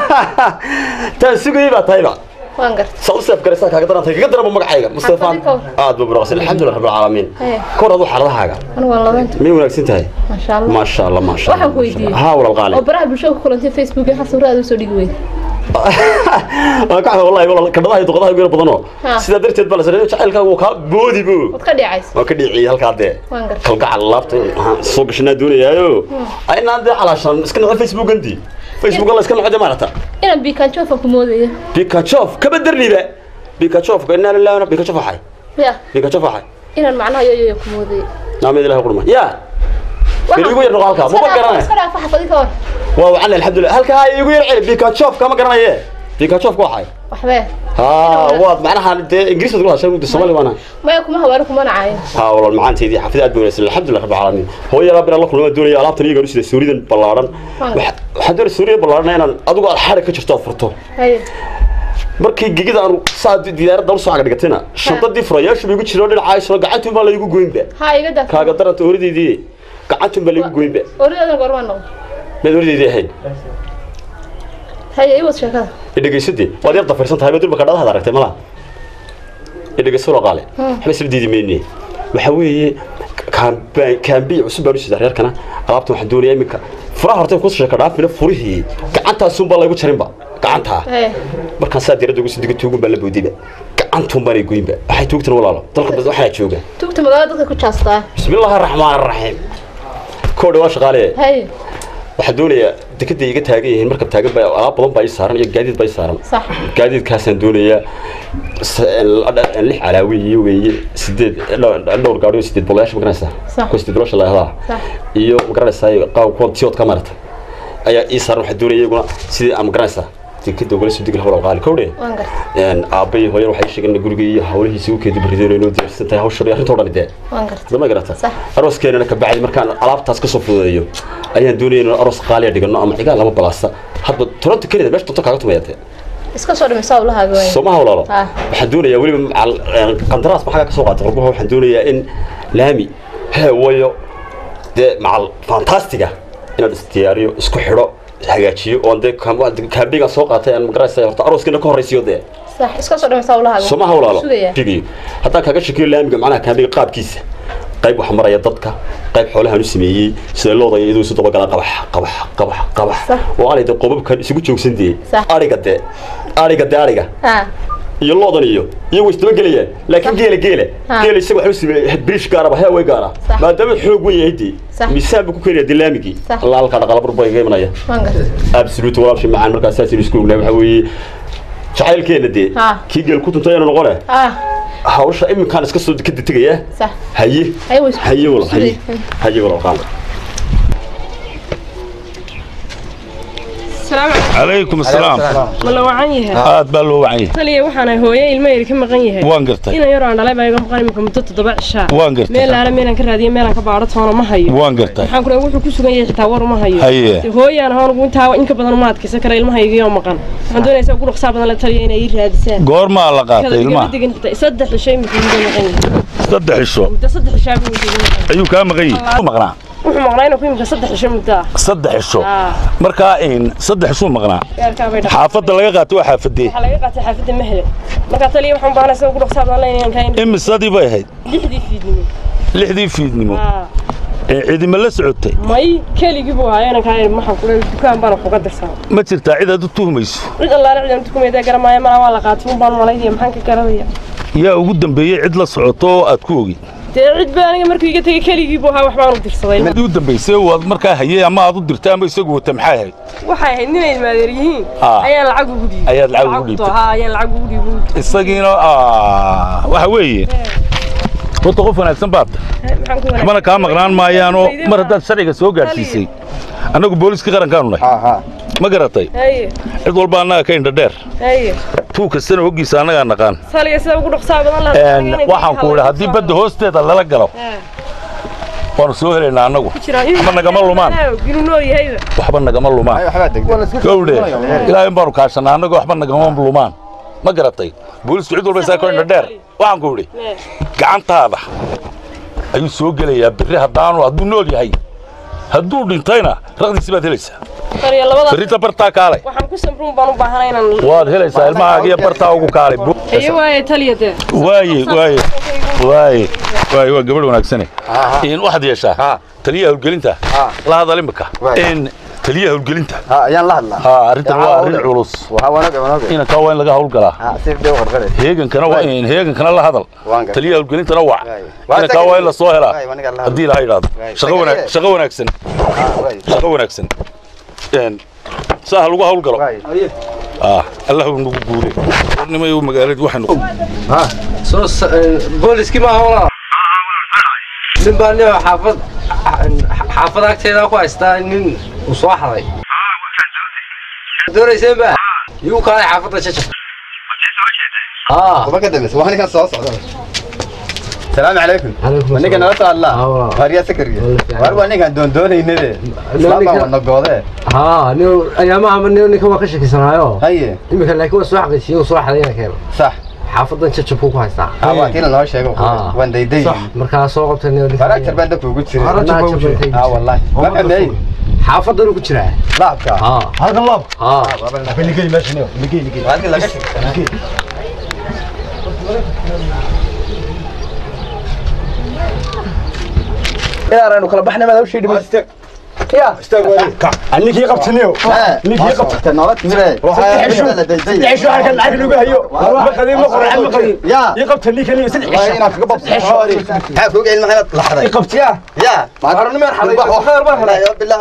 taa sugay ba tayba سوسف كرسا كاga darantay kaga darabo magacayga Mustafa aad buu barqas alxamdulillah rabbil alamin kor adu xaladahaaga ana waa labaanta mi wanaagsan tahay ma sha Allah waxaan ku weydiiyay ha wala qaali oo baraha bulshada ku kulantay Facebook iyo xasuuraad soo dhigi weyd waxa wallahi wala kadadahay duqadaha ugu badano sida darteed bal sareeyo jacaylka uu ka boodi buu wad ka dhicays waa ka dhicay halka de kalgacal laabta soo gashnaa doonayaayo ayna de xalaashan iska nacay Facebook anti Facebook la iska nacay maarata ina Pikachu ku moodaya Pikachu ka badar liiba Pikachu ka inna lillahi wa Pikachu faxay ya Pikachu faxay ina macnaha yo ku moodaya naamid ilaahay qurma ya igu yar halka ma garanay iska faxa fadika war waa wacna alxamdulillah halka igu yar cili Pikachu kama garanaye Pikachu ku waxay waxba waad macnaha ingiriis ku hadashay muddo Soomaali waana ma kuma hawaar kuma nacay walaal macaanteedii xafidaad buu leeyahay alxamdulillah rabbil alamin hooyo rabbi Allah kulma doonaya alaabtan iyaga sida suuridan ballaaran waxa door suuriya ballaaran inaan adigu xarig ka jirto furto markii gigida aan saad diyaar dal soo agdhigatayna shantadii furayaashu igu jiro dhinaca soo gacantu ma la igu goynba ha iga dad kaaga daranta horideedii gacantu ma la igu goynba horideeda gormaan noqdo mid horideedii ahayd hay ay wad sheekada idhageysadii waad yar dafarsan tahay badul ka dhadaha aragtay mala idhageyso la qaale waxba isla diidi meeyay waxa weeye kaambi cusub baa sida reerkana alaabta waxa doonaya imika furaha hortay ku sheeka dhaafina furihii gacantaas un baa lagu jarinba gacanta markaan saa diirada ugu sidiga tuugun baa la boodiba gacantu bari goynba waxay tuugtan walaalo dalka bad waxa jooga tuugta magaalada dadka ku jaastaa bismillaahir rahmaanir rahiim koodha waa shaqaale waxa doonaya dekada iga taagan yihiin marka taagan baa alaab badan baa saaran iyo gaadiid baa saaran sax gaadiidkaas aan doonaya lix calaawiye weeye sideed dhowr gaariyo sideed boqolash ma garanaysaa ku sideed boqolash la yiraahdaa iyo ma garanaysaa qaab ku tiyood ka marata ayaa ii saaran waxa doonaya iyaguna sidii aan ma garanaysaa dekada ugu soo digil hawlo qaali kowdhe aabay hooyo waxay sheegeen guriga iyo hawlihiisa uu keedib rideen inuu diirsantahay hawsha arrinta oo dhan idee ma garata arooskeenana ka bacdi markaan alaabtaas ka soo fududeeyo ayaan doonayay in aroos qaali dhigano ama xiga lama balaasta hadba Toronto Canada meesha tonto kaaga tumayatay iska soo dhimaysaa ulahaaga weyn Soomaha walaalo waxa doonaya waliba qandaraas maxaa ka soo qaatay qorbuhu waxa doonaya in laami wayo de macal fantastiga inaad istiyaariyo isku xidho hagaajiyo oo de kaambiga soo qaatay aan magaraysaa horta arooskina ka horeysiyo de sax iska soo dhimaysaa ulahaaga Soomaha walaalo figi hatta kaga shakiyo laamiga macnaha kaambiga qaabkiisa qayb wax maraya dadka qayb xoolaha u sameeyay sida looda iyadoo soo daba galaan qabax oo aalida qobobka isugu joogsantii ariga iyo loodan iyo way isdaba galayaan laakiin geela isagu waxa uu sameeyay bridge gaar ah way gaar ah maadaama xoog weyn yahay miisaan ku keenay dilaamigi Allah halka dhaqaale burburay imanaya absolute walaal shii macaan markaas aad isku ognaay waxa weeye jacaylkeena de kii geel ku tuntay inuu noqone hawsha iminkaan iska soo digaya صح haye wala qaal السلام عليكم السلام والله وعنيه aad baa loo wacay taliye waxaan hooyay ilmo yar ka maqan yahay waan gartay ina yar aan dhalay baa iga maqan imka muddo 7 cisha waan gartay meel aan meelan ka raadiyo meelan ka baaro toona ma hayo waan gartay waxaan ku wuxuu ku sugan yahay xitaa war ma hayo hooyaan haan ugu intaa in ka badan ma adkaysan kara ilmahayga iyo maqan waxaan doonaysaa ugu dhaqsaa badan la taliye inay raadisaan goorma la qaatay ilmaha saddex shay mid maqan saddex shisho ayuu ka maqan yahay maqnaa wuxuu maqnaa ku imka saddex shay muddo saddex shisho marka in saddex shisho maqnaa xaafadda laga qaato waa xaafadii waxa laga qaatay xaafadda Mahle marka taliye waxaan baahnaa ugu dhaqsaa badan inaan ka imisadii bay ahayd lixdii fiidnimo ciidima la socotay may keligii buu ahaayeen ka maxaan ku leeyahay dukaan baan ku qadarsan ma jirtaa cid aad u tuhmayso cid Allah raaciyo dukumeeda garamaya ma waa la qaatay baan malaynaya maxaan ka garanayaa yaa ugu dambeeyay cid la socoto aad ku ogi cid baa aniga markuu iga tagay keligii buu ahaa waxbaan u dirsaday u dambaysay waad markaa hayay ama aad u dirtay ama isagu wata maxay ahayd waxay ahayd ninay maadeer yihiin ayaan lacag ugu dhiibay ayaad lacag ugu dhiibtay ayaan lacag ugu dhiibay isagiina waxa weeye horta qof wanaagsan baad waxbana kaa maqnaan maayaanoo mar haddaad sharciga soo gaadhsiisay annagu booliska qarankaanu nahay ma garatay cid walba annaga ka indha dheer tuu kastana hoggiisa annagaa naqaan waxaan ku idhi haddii badda hoosteeda lala galo waanu soo helaynaa annagu waxba nagama lumaan waxba nagama lumaan gowdhe ilaahay baanu kaashanaa annagu waxba nagama lumaan ma garatay boolisku cid walba isaa ka indha dheer waxaan ku idhi gacantaada ayuu soo gelayaa berri hadduu nool yahay hadduu dhintayna raqdiisi baad helaysaa berrita bartaa kaalay waad helaysaa ilmahaaga iyo bartaa ugu kaalay waaye waa gabadh wanaagsane waxaad yeeshaa taliyaha howlgelinta la hadal imika taliyaha howlgelinta ayaan la hadlaa arrintan waa arrin culus inanka waa in laga howlgalaa heegankana la hadal taliyaha howlgelintana wac inanka waa in la soo helaa haddii ilaha yidhaahdo shaqo wanaagsan saaha lagu howlgalo allahu nagu guure warnimay magaaladu waxay noqon booliskii ma hawla nin baa nin xaafad agteeda ku haystaa nin uu soo xaday doonayseen baa igu kaalay xaafadda jajab kuma ka dambaysa waa ninkan soo socda السلام عليكم. ونيجا نوصل الله. هاريا سكرية. واربع نيجا دونينه. سلام ونقوله. نيو أيام عمل نيو نيكوا كشك سنايو. هي. يمكن لكن وصح بس يو صح علينا كيلو. صح. حافظنا تشوفوك هاي الساعة. كنا لا شيء وين ديدي. صح. مركز سوق بتنيو. فرق تربنا بوجود شيء. والله. ما كان حافظنا لو كتير. لا بكا. هذا الله. بنيجي ماشي نيو. نيجي. هذا لا نيجي. يا رانو كلا بحنا ما دوشي دمي يا استوى اني كي قبتنيو اني كي قبت نورت ميري عيش واحد كان عقل لو هيو ما قديم قرع ما قديم يا يقبتني كان سد عيش انا كقبط ها فوق علم ما لحظه يقبت يا ما قرن ما خير ما يا بالله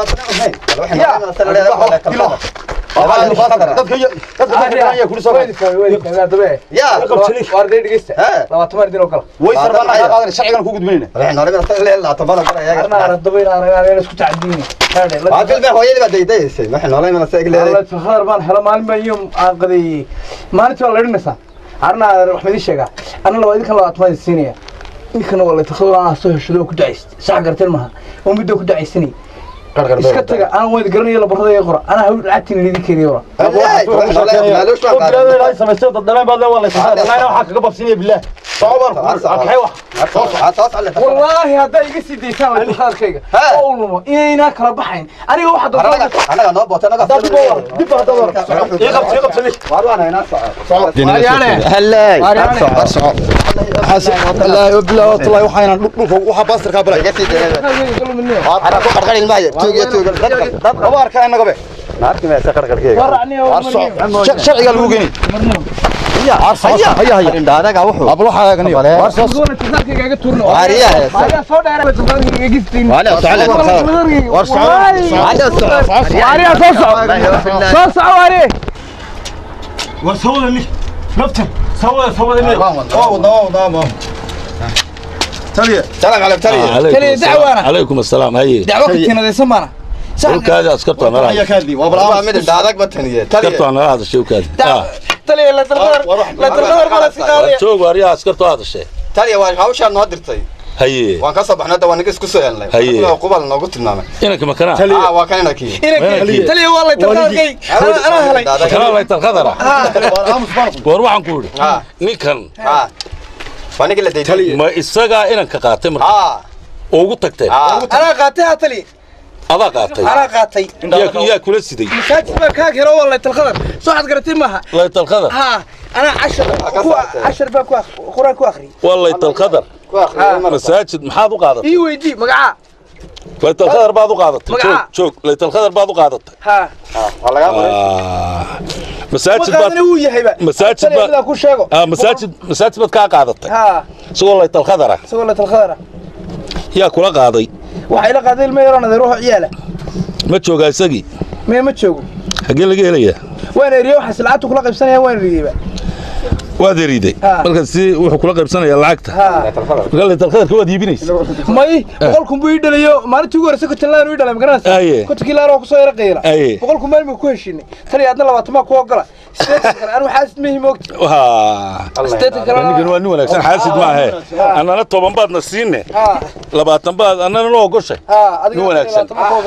iska taga aan weyd garanayo la barada ee qora ana hawl lacagtiin lidii keenay wara samaysto dadana baad la wala saxada ana waxa kaga babsinay billah soobar arkay wax wallahi hada iga sideysaan la xaalkayga oo lumo inayna kala baxayn aniga waxa dad anaga noo boota anaga dib hada war iqabtani waarwana ina socod هلا الله بالله والله وحنا waxa baastarka balay ana ku qarqarin maayo dad qabaar ka inaga be naarti ma saqarqalkeega sharciga lagu geeyay يا هيا هيا indhaadaga wuxuu ablo xaagani warsoos tisaarkayga turno ariya ariya soo dheeray tisaarkayga giftiin wala taala warsoos ariya soo soco ari وسوى لي نفتح سوى لي تلي سلام عليكم تلي دعوانا عليكم السلام هي دعوة كتير ذي سمانا شوك هذا اسكت انا هي كذي وابراهيم من دعك بتنيه اسكت انا هذا الشوك هذا تلي لا تلغر ولا سيقاري شوك وريا اسكت هذا الشيء تلي واش نو درتي هي وان كسب احنا دوا نقص كسو يلنا هي قبل نوغو تلمامه انك مكان وكان كي تلي والله تلغر انا هلي كان الله تلغر war waxaan ku yiri ninkan waniga la deeyay ma isaga inaan ka qaatay marka ugu tagtay ana qaatay tali ada qaatay ana qaatay ya kula siday kaatiba ka garo wallahi talqadar soo xad garatay maaha la talqadar انا 10 baa quraan ku akhri wallahi talqadar masaajid maxaad u qaadatay ii weydii magaca la talqadar baad u qaadatay joog la talqadar baad u qaadatay walaga مساجد مساجد مساجد مساجد بad ka qaadatay isagoo laytal khadara isagoo laytal khadara yaa kula qaaday waxay la qaaday ilmo yaroo nadeer ruux ciyaala ma joogaa isagii ma joogo xagee laga helayaa waan eriyo waxa silcadu kula qaybsanaya waan eriyayba waad eriday marka si wuxuu kula qaybsanayaa lacagta marka laytal khadarka waad iibinaysa may boqolkun buu ii dhalayo maalintii ugu horreysay kotonlaan uu ii dhalay magaranaysa kotonkii laana oo kusoo yara qayla boqolkun maalin buu ku heshiinay tan iyo aadna 20 maa ku ogola أنا حاسد مهم وقت. ninkan waa nin wanaagsan xaasid ma ahe annana 10 baad na siinne 20 baad annana loo goshay nin wanaagsan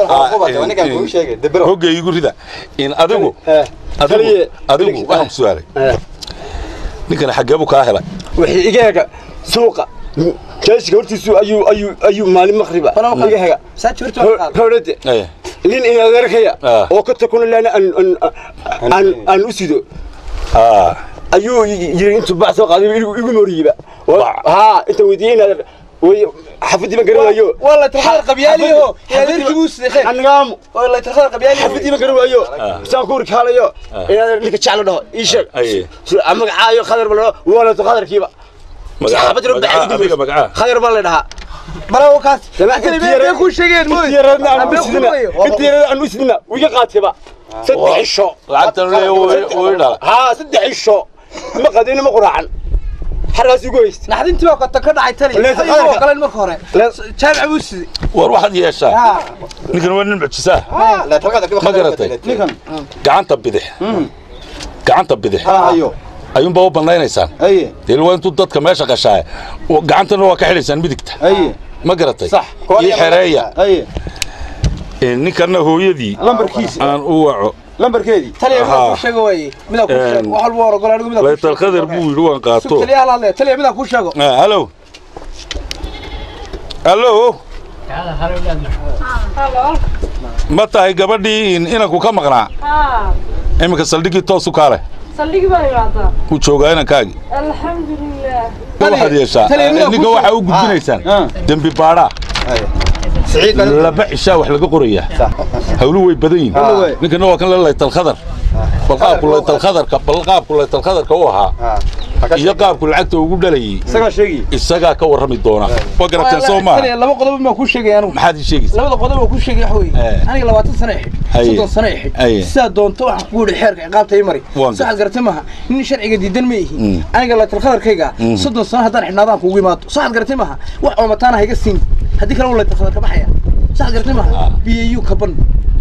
hogay igu rida in adigu waxaan ku su'aalay ninkan xageebu ka helay wixii igaaga suuqa كاش قلت سو أيو مالي مغربة نجاها هولد لين إن غيرها وقت تكون لنا أن أسيدو أيو يرين تبع سوق هذا يقول مريبة ها أنت ودينا حفظي ما قالوا أيو والله تخيل قبيالي هو يا ذيك موس أنغام والله تخيل قبيالي حفظي ما قالوا أيو سانكورك هلا أيو إذا لك تشعل ده إيش أما عايو خضر ولا ولا تخضر كيبا حفظ ربع خير بالله ده مرة وكاس كلمة يكون شيء مو تيرنا عن وسنا ويجي قاتبة سد عشو لعبت ولا ها سد عشو ما قدينا ما قرعن حراس يقويس نحن انت بقى تكرد عيتلي لا قال المخورة شارع بوسي وروح هذه يا شاه نكن وين نبعثساه لا تلقى ما قرأتي قعنت بدح قعنت بدح ايوه ayuun baa u banaynaysaan deel waa intuu dadka meesha qashaay oo gacantana waa ka xidhaysaan midigta ma garatay ii xereeya ninkana hooyadii lambarkiisa aan u waco lambarkeedii taliya ku sheego way mida ku sheego waxa walba orgol anigu mida laytal khadar buu yiri waan qaato taliya la leeyahay taliya mida ku sheego hello hello ma tahay gabadhii inanku ka maqnaa imika saldhigii toos u kaale saldhigi baan imaadaa ku joogaa inankaagi alxamdulilah waxaad yeeshaa ninka waxaa u gudbinaysaan dembi baadhaa laba cishaa wax laga qorayaa hawlu way badan yihiin ninkana waa kan la laytal khadar balqaabku laytal khadarka u ahaa iyo qaabku lacagta ugu dhalayay isagaa ka warrami doona waa garateen soo maaha laba qodob ma ku sheegay anigu maxaad ii sheegaysaa labada qodob oo ku sheegay wax weeye aniga 20 sano xid 30 sano xid sidaa doonto wax ku yiri xeerka ciqaabta ay mari sax garatay maaha nin sharciga diidan ma yihiin aniga laytal khadarkayga 30 sano haddaan xidhnaadaan kugu imaado sax garatay maaha wax oo mataana hayga siin haddii kale laytal khadarka baxaya sax garatay maaha biyo kaban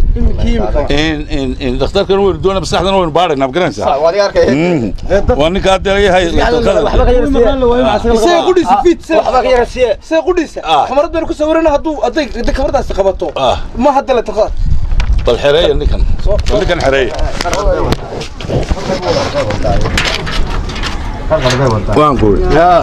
in dhakhtarkan wuu doona maskaxdana wuu baarayna abgaranaysa waa ninka adeeyahay say qudis fit say qudis xamarad baan ku sawirana haduu aday kamardaas qabato ma hadda la taqaan bal xereeya ninkan xereeya waan ku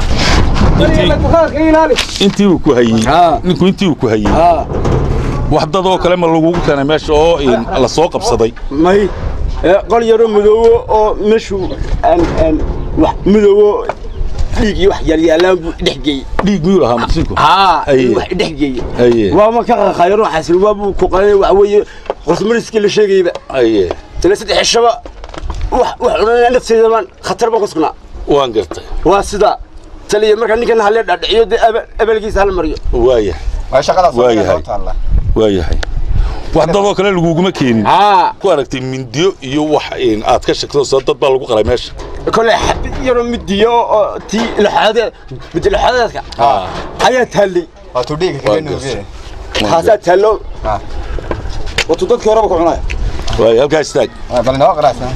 intii uu ku hayay ninku intii uu ku hayay waxdadoo kale ma lagu keenay meesha oo la soo qabsaday may qol yaro madoowo oo meeshu wax madoowo dhiig iyo wax yaalaan dhexgeey dhiig miyuu lahaa maqsinku wax dhexgeey waa ma ka khayro xasil waa buu ku qalay wax weeye qosmariski la sheegayba tala saddex shaba wax cunana nafteeda baan khatar baan ku sugnaa waan gartay waa sida taliya marka ninkan hal dhadhiciyo abalkiisa hal mariyo waaya waa shaqada soo taala waayahay waxdadoo kale laguguma keenin ku aragtay mindiyo iyo wax aad ka shaqto soo dad baa lagu qalay meesha kale yaro mindiyo oo tii laxadeed midda laxadeedka ayaa taallay waa tudhiga kale nuuge haasaa taallo wato dadkii horeba ku cunay waay halkaa istaag bal noo qaraasna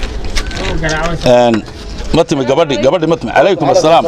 متم قبدي متم عليكم السلام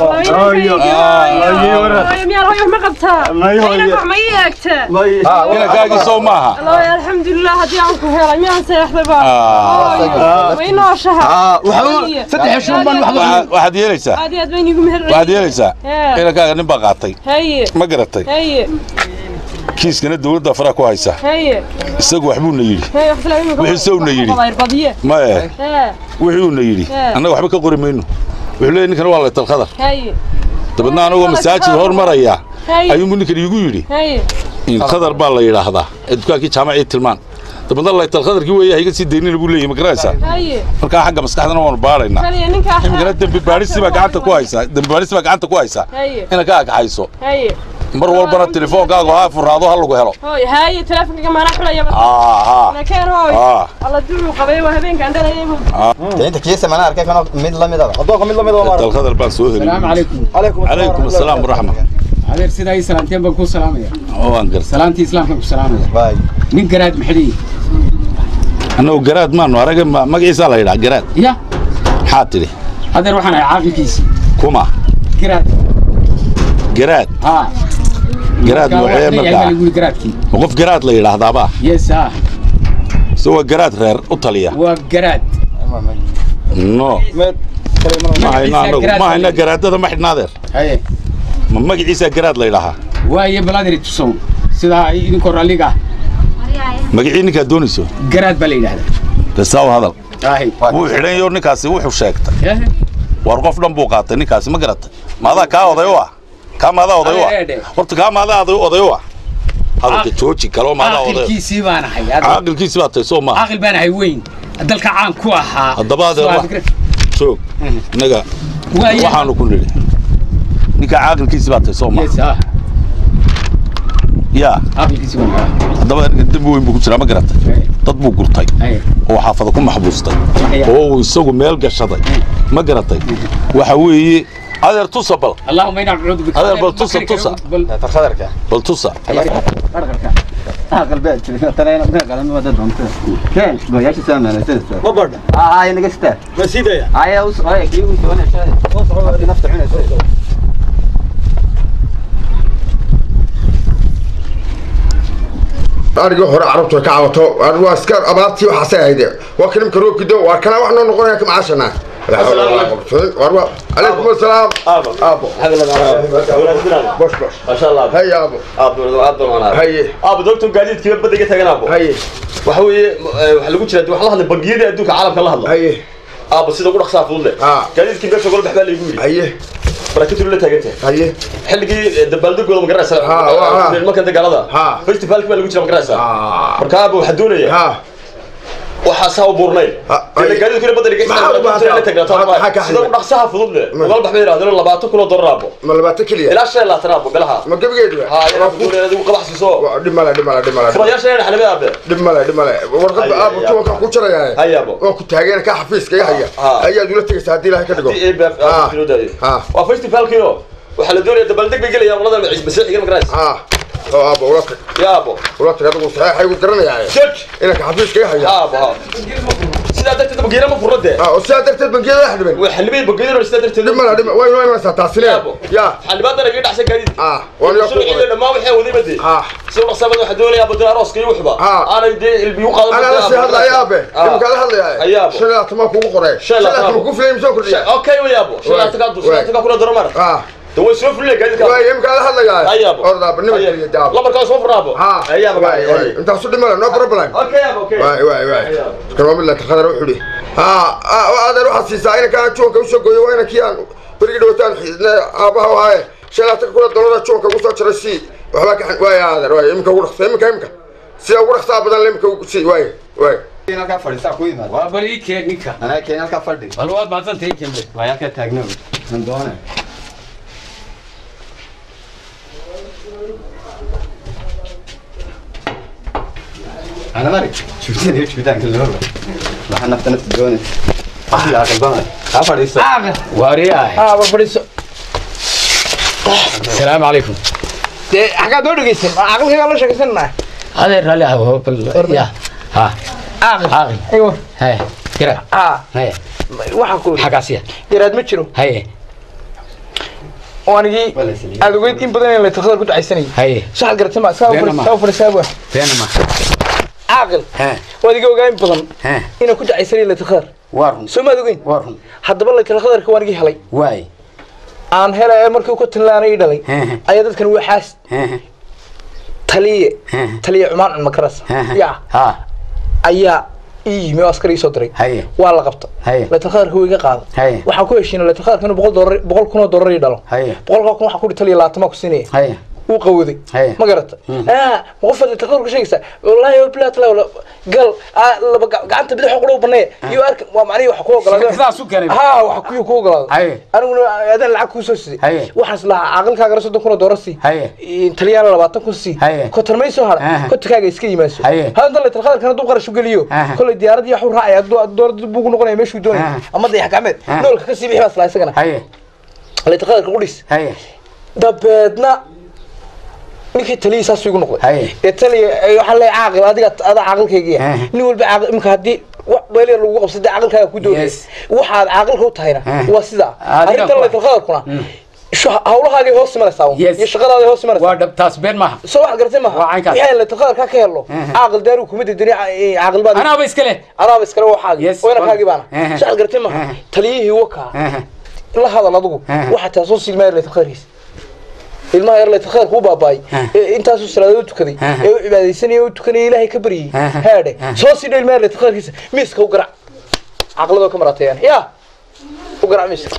كنا كاجي سو معها الله الحمد لله هدي عنكم هلا مين سيحضر بقى وين عشها فتح شومان واحد يليسا واحد يليسا كنا كاجي نبقى قاطي ما قرطي كيس كنا دولة فرا كويسة isagu waxbuu yiri wixii yiri ma wuxuu yiri anaga waxba ka qori mayno wuxuu leeyahay ninkan waa laytal khadar dabadna anagu masaajid hormaraya ayuu ninkan igu yiri in khadar baa la yiraahdaa dukaankii jaamacada tilmaan dabada la talqadarkii weeyahay iga sii deynina buu leeyahay ma garanaysaa marka xagga maskaxdana waan baaraynaa imkana dambi baarisi baa gacanta ku haysa ina ka agxayso mar walbana telefoonkaaga ha furaado hal lagu helo هاي تلفونك ما راح ولا يبغى لكن هو الله دلو قبي وهبين كان ده انت كيسه ما اركي كانوا ميد لميد ادوق ميد لميد الخضر بان سو هري السلام عليكم عليكم السلام ورحمه عليك سيداي سلامتين بكو سلاميا وانقر سلامتي اسلامكم سلاميا باي من قراد محلي انو قراد ما نو ارغ مغيسا لا يدا قراد يا حاتري هذا روحنا عاقلكيسي كوما قراد قراد نوعيه مركا وقف قراد لا يراهدا با يس سو قراد رير ايطاليا وقراد نو ما هنا قرادada ma xidhnaadeer haye ma magaciisa qaraad la yiraahdaa waaye balaadiri tusoon sida idinku raliga magaciinka doonayso qaraad baa la yiraahdaa tasaaw hadal wuu xidhan yoor ninkaasi wuxuu sheegtay war qof dhan buu qaatay ninkaasi ma garatay maada ka odayo كما هذا وضيوع قلت كما هذا وضيوع هذا تشوشي كلام هذا وضيوع عقل كيسي بانا حي عقل كيسي بات سوما عقل بانا حي وين دلك عام كوها الضباط شوف نجا waxaanu ku niri ninka caaqilkiisa baad soomaa ya caaqilkiisa daba dib weyn buu ku jiraa ma garatay dad buu gurtay oo xaafada ku maxbuustay oo isagu meel gashaday ma garatay waxa weeye هذا تصبل اللهم إنا نعوذ بك هذا بلتصة تخدرك بلتصة قلبي ترى انا قال ما ددهم كان قوياش سامع انا سيست ما برد هاي نقسته مسيده يا هاي اوس هاي كيو وانا شايف نفتح هنا أرجو هراء عربته كعوته أرجو أسكر أبارتي وحسايده وكلم كروك دو وكلام وحنا نقول لكم عشنا السلام عليكم السلام أبو بوش ما شاء الله هيا أبو هيا أبو دكتور قاعد كيف بدك تجينا أبو هيا وحوي وحلو كذا دو حلا هذا بقية أدوك عالم كله هلا هيا أبو سيدا قول خسافة ولا قاعد كيف شغل بحبال يقولي هيا بركته ولا تجيته هيا حلقي دبلدق ولا مقرأ سلام المكان ده قال هذا فيستيفال كمان اللي قلت مقرأ سلام بركابه حدوني وحاسه بورني اللي قاعد كده بدل يقول سيدا قول خسافة ولا وقال بحبال هذا الله بعته كله ضربه ما بعته كليه لا شيء لا ترابه قالها ما قبل قيد ها يقول هذا وقبح سيسو دملا خلاص يا حنا بقى دملا ورقد ابو تو كان ku jiraya هيا ابو oo ku taageer ka xafiiska haya ayaa dawladda hadii la ka dhigo waa festivalkiyo waxa la doonaya dabaldeg bay galaya walada maciis basiixiga magarays ابو ولاتك يا ابو ولاتك هذا صحيح حيو قرنيا شك انك حفيزك هيا ابو سيده درتد بقيره ما فرده وسيده درتد بقيره واحد من وحلبي بقيره سيده درتد دم وين تاسلين يا حلبات انا قاعد عشان قاعد وانا شرعي ما وحي ودي بدي سو حسابه واحد دول يا ابو دراس كي وحبه انا يدي البيوقا انا لا هذا يا ابي يمكن هذا يا ابو شلات ما كو قري شلات ما كو فيلم سو كردي اوكي يا ابو شلات كل درمر تو شوف لي قاعد واي يمكن هذا يا اي ابو orda barnaamij ya daab la markaa soo furaabo ay ابو انت سو دمر no problem اوكي ابو اوكي واي كلام الله تخدر وحدي هذا روح السيساين كان جوك وسو غوي وانا كيان بريد وتان ابا هاي شلات كل دولار جوك وسو جرسي waxba ka waay hada waay imka wurxay imka sida wurxay badan limka si waay كينا كان فريسا كوي ما وابلي كينيكا انا كينا كان فردي الواد ما تنتهي كمل ويا كتاغنو من دونه أنا ماري شفتني شفتك اللون راح نفتن في الدونة يا قلبنا أفريسا واريا وفريسا السلام عليكم حاجة دور جيسن عقل كذا الله شكسنا هذا الرالي هو يا ها عقل أيوه هاي كده هاي وحكوا حكاسية يراد متشرو هاي وانجي أدويت إن بدنا اللي تخسر كنت عايزني هاي صح قرأت ما سافر سافر فين ما عاقل وادي جو جاي بدن إنه كنت عايزني اللي تخسر وارهم سو ما دوين وارهم حد بالله تخسر كوانجي هلاي واي aan helay markii ku tilaanay dhalay ayaa dadkan way xaas taliye Umaan Makaras ya ayaa ii askari soo diray waa la qabta la takhadar iga qaado waxa ku heshiinay la takhadar $100 $100 dhalo 100 waxa ku taliye 20 ku siinay وقودي ما قرأت وقف اللي تقول شيء والله بلات لا قال قعدت بدي حقوق بنيه يوارك ومعني وحقوق ها وحقوق أنا هذا العكو سوسي وحصل عقل كاغر صدق كنا دورسي تليان ولا بعطن كوسي كتر ما يسوهر كنت كاغ اسكي ماشي هذا اللي تلخذ كان دوق قرش قليو كل الديار دي حور راعي دور بوق نقول ماشي دوني أما ضيح كعمد نقول كسي بيحبس لا يسكن اللي تلخذ كقوليس دبنا نيجي تلي ساس يقول نقول تلي وحلا عاقل هذا عاقل كيجي نقول بعاقل إمك هدي ويلي لو قبض عقل كذا كودو واحد عقل هو تهينا وسيدا هذا اللي تلخذ كنا شو هؤلاء هاي هوس مرساو يشغل هذا هوس مرساو وادب تاسبين ما سواء قرت ما يعني اللي تلخذ كهيلو عقل دارو كمد الدنيا عقل بعد أنا بيسكله وحاجة وين كاجي بانا شغل قرت ما تليه وكا لا هذا نضجو واحد تصوص الماء اللي تخريس الماء اللي تخرج هو باباي أنت أسوس لا تكذي بعد سنة تكذي إلهي كبري هذا صوص الماء اللي تخرج مسك وقرع عقله ذوك مرتين يا وقرع مسك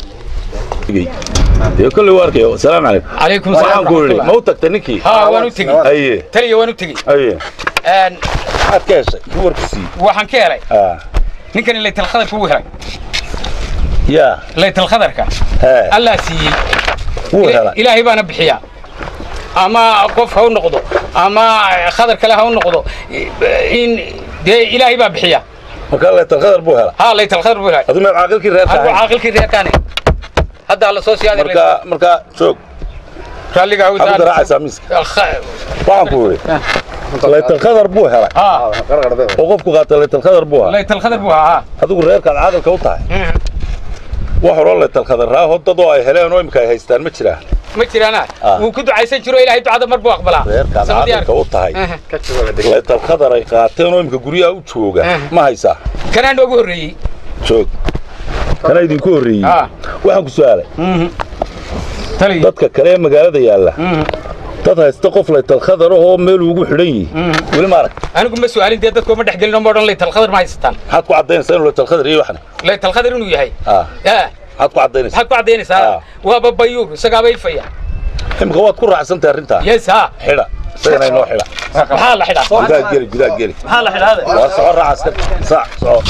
كل واركي السلام عليكم عليكم السلام قول لي موتك تنكي وانو تجي أيه تلي وانو تجي أيه أركيس وركسي وحن كيري نكن اللي تلخذ فوهرك يا اللي تلخذ ركع الله سي إلهي بنا بحياة أما قف هون نقضه أما خضر كله هون نقضه إن ده إلهي بنا بحياة وكان ليت الخضر بوها ليت الخضر بوها أظن عاقل كي ريت عاقل كي ريت كاني هذا على سوسيال مركا شوك قال لي قاعد أقدر راعي ساميس طعم بوري ليت الخضر بوها وقفك قاتل ليت الخضر بوها ليت الخضر بوها هذا ريت كان عاقل كوطه وحور ليت الخضر ها هو ضدوا أي هلين وين كاي هيستان متشرا متشرا وكنت عايزين شروع إلهي بعد مربوع قبلا ريت كان عاقل كوطه هاي ليت الخضر أي قاتلين وين كجوريا وتشوجا ما هيسا كان عنده جوري شوك كان يدين كوري waxaan ku su'aalay tali dadka kale magaalada yaala dad haysta qof leh talkhadar oo meel ugu xidhan yihiin wali ma arag anigu ma su'aalin dadku ma dhaxgelino ma odhan leh talkhadar ma haystaan maxaad ku cadeynaysaa inuu talkhadar iyo waxna leh talkhadar inuu yahay maxaad ku cadeynaysaa waa babayuur isaga bay faya imka waad ku raacsantahay arinta yes xidha سيدنا إنه حلا. محل حلا. جدا جري. محل حلا هذا. وصار عسكر صح صح.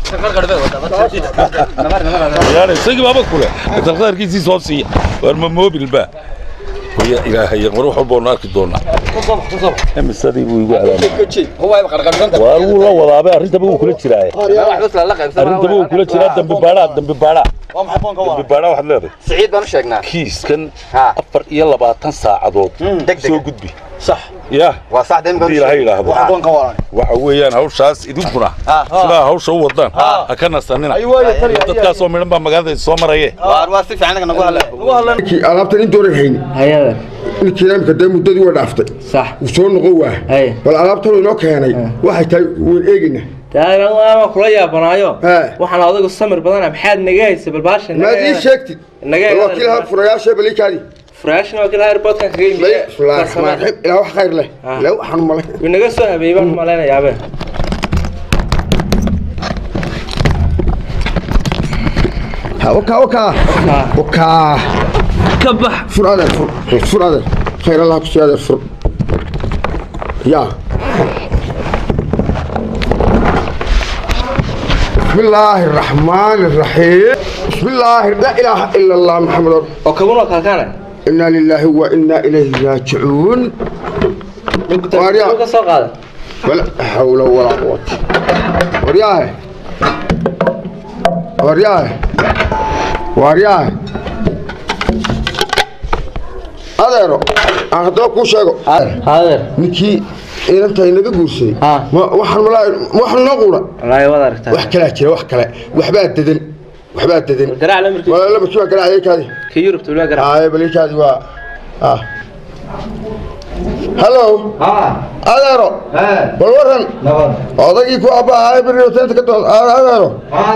يعني سيجي ما بقوله. الخير كيسي صوصي والممو بالباء. ويا إلهي نروح البونار كدونا. هم السدي ويقول على. هو يبقى قرقرنا. والله والله بقى أنت بقول كل شيء. أنت بقول كل شيء دم ببارة دم ببارة. دم ببارة واحد لا. سعيد بنو شجنا. كيس كان أفر يلا بقى تنسى عضوض. سو جد بي. صح. يا وصح دم بنو شجنا. وحبون كوارن. وحويان هوش شاس يدوبنا. لا هوش هو ضن. أكنا استنينا. أيوة يا ترى. تتكاسو من بام مقالة السومر أيه. وارواستي في عندك نقول هلا. كي ألعبتني دور الحين. هيا. الكلام كده مدة دي ودافته. صح. وصون قوة. أي. والألعبتني نوك هني. واحد تاي والإيجنا. تعال أنا كلية بنايو. وحنا هذا السمر بدنا بحد نجايس بالباشا. ما دي شكتي. نجايس. وكيلها فرياش بليك هذه. فريش وكيلها رباط كان خير. بسم الله الرحمن الرحيم. لو خير له. لو حنم الله. والنجايس بيبان مالنا يا عبد. وكا كبح فر هذا فر هذا خير الله كشي هذا فر يا بسم الله الرحمن الرحيم بسم الله لا اله الا الله محمد وكبروا كان انا لله وانا اليه راجعون واريا ولا حول ولا قوه واريا واريا واريا هذا أنا هدوك وشاقو هذا نكي إيه أنت هنا بقولسي ما وحنا نقوله لا يوضرك وحكلا وحكلا وحبات تدن قرع الأمريكي ولا بس شو قرع هيك هذه كي يوروب تقول قرع هاي بليك هذه هلو هذا رو والورن هذا كي كوا أبا هاي بريوتين تكتون هذا رو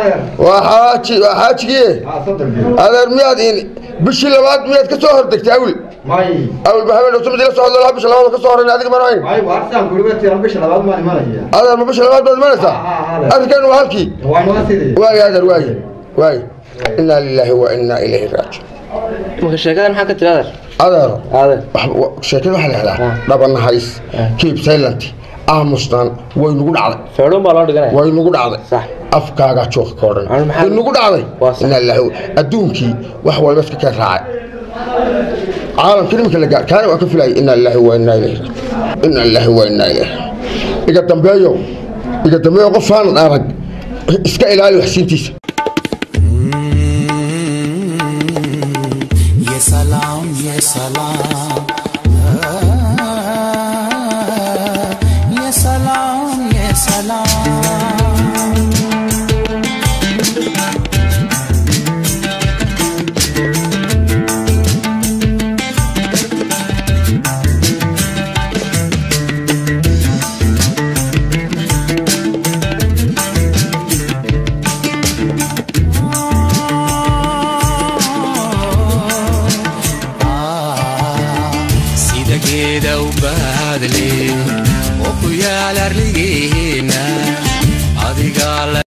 وحاجي هذا مياد بشي لواد مياد كسوهر تكتاول أول بحاول لو تبدي لسه الله بش لواد كسوهر إن هذيك مراين أي وارسام كل وقت يربي بش لواد ما يمري هذا ما بش لواد بس مرسا هذا كانوا هالكي واي هذا واي إنا لله وإنا إليه راجعون marka sheekada maxaa ka tiraada adeer sheekada waxa la helaa dhaban hays keep silent aamusnaan way nagu dhacday feeron baa loo dhiganaya way nagu dhacday sax afkaaga joog koodhan way nagu dhacday inna lillahi adduunkii wax walba iska ka raacay caalam kaliya la gaar kaana waa ka filay inna lillahi wa inna ilayhi iga dambeeyo qof aan arag iska ilaali waxsiintiisa يا سلام يا سلام يا سلام كده وبهدلي وكيا لرلينا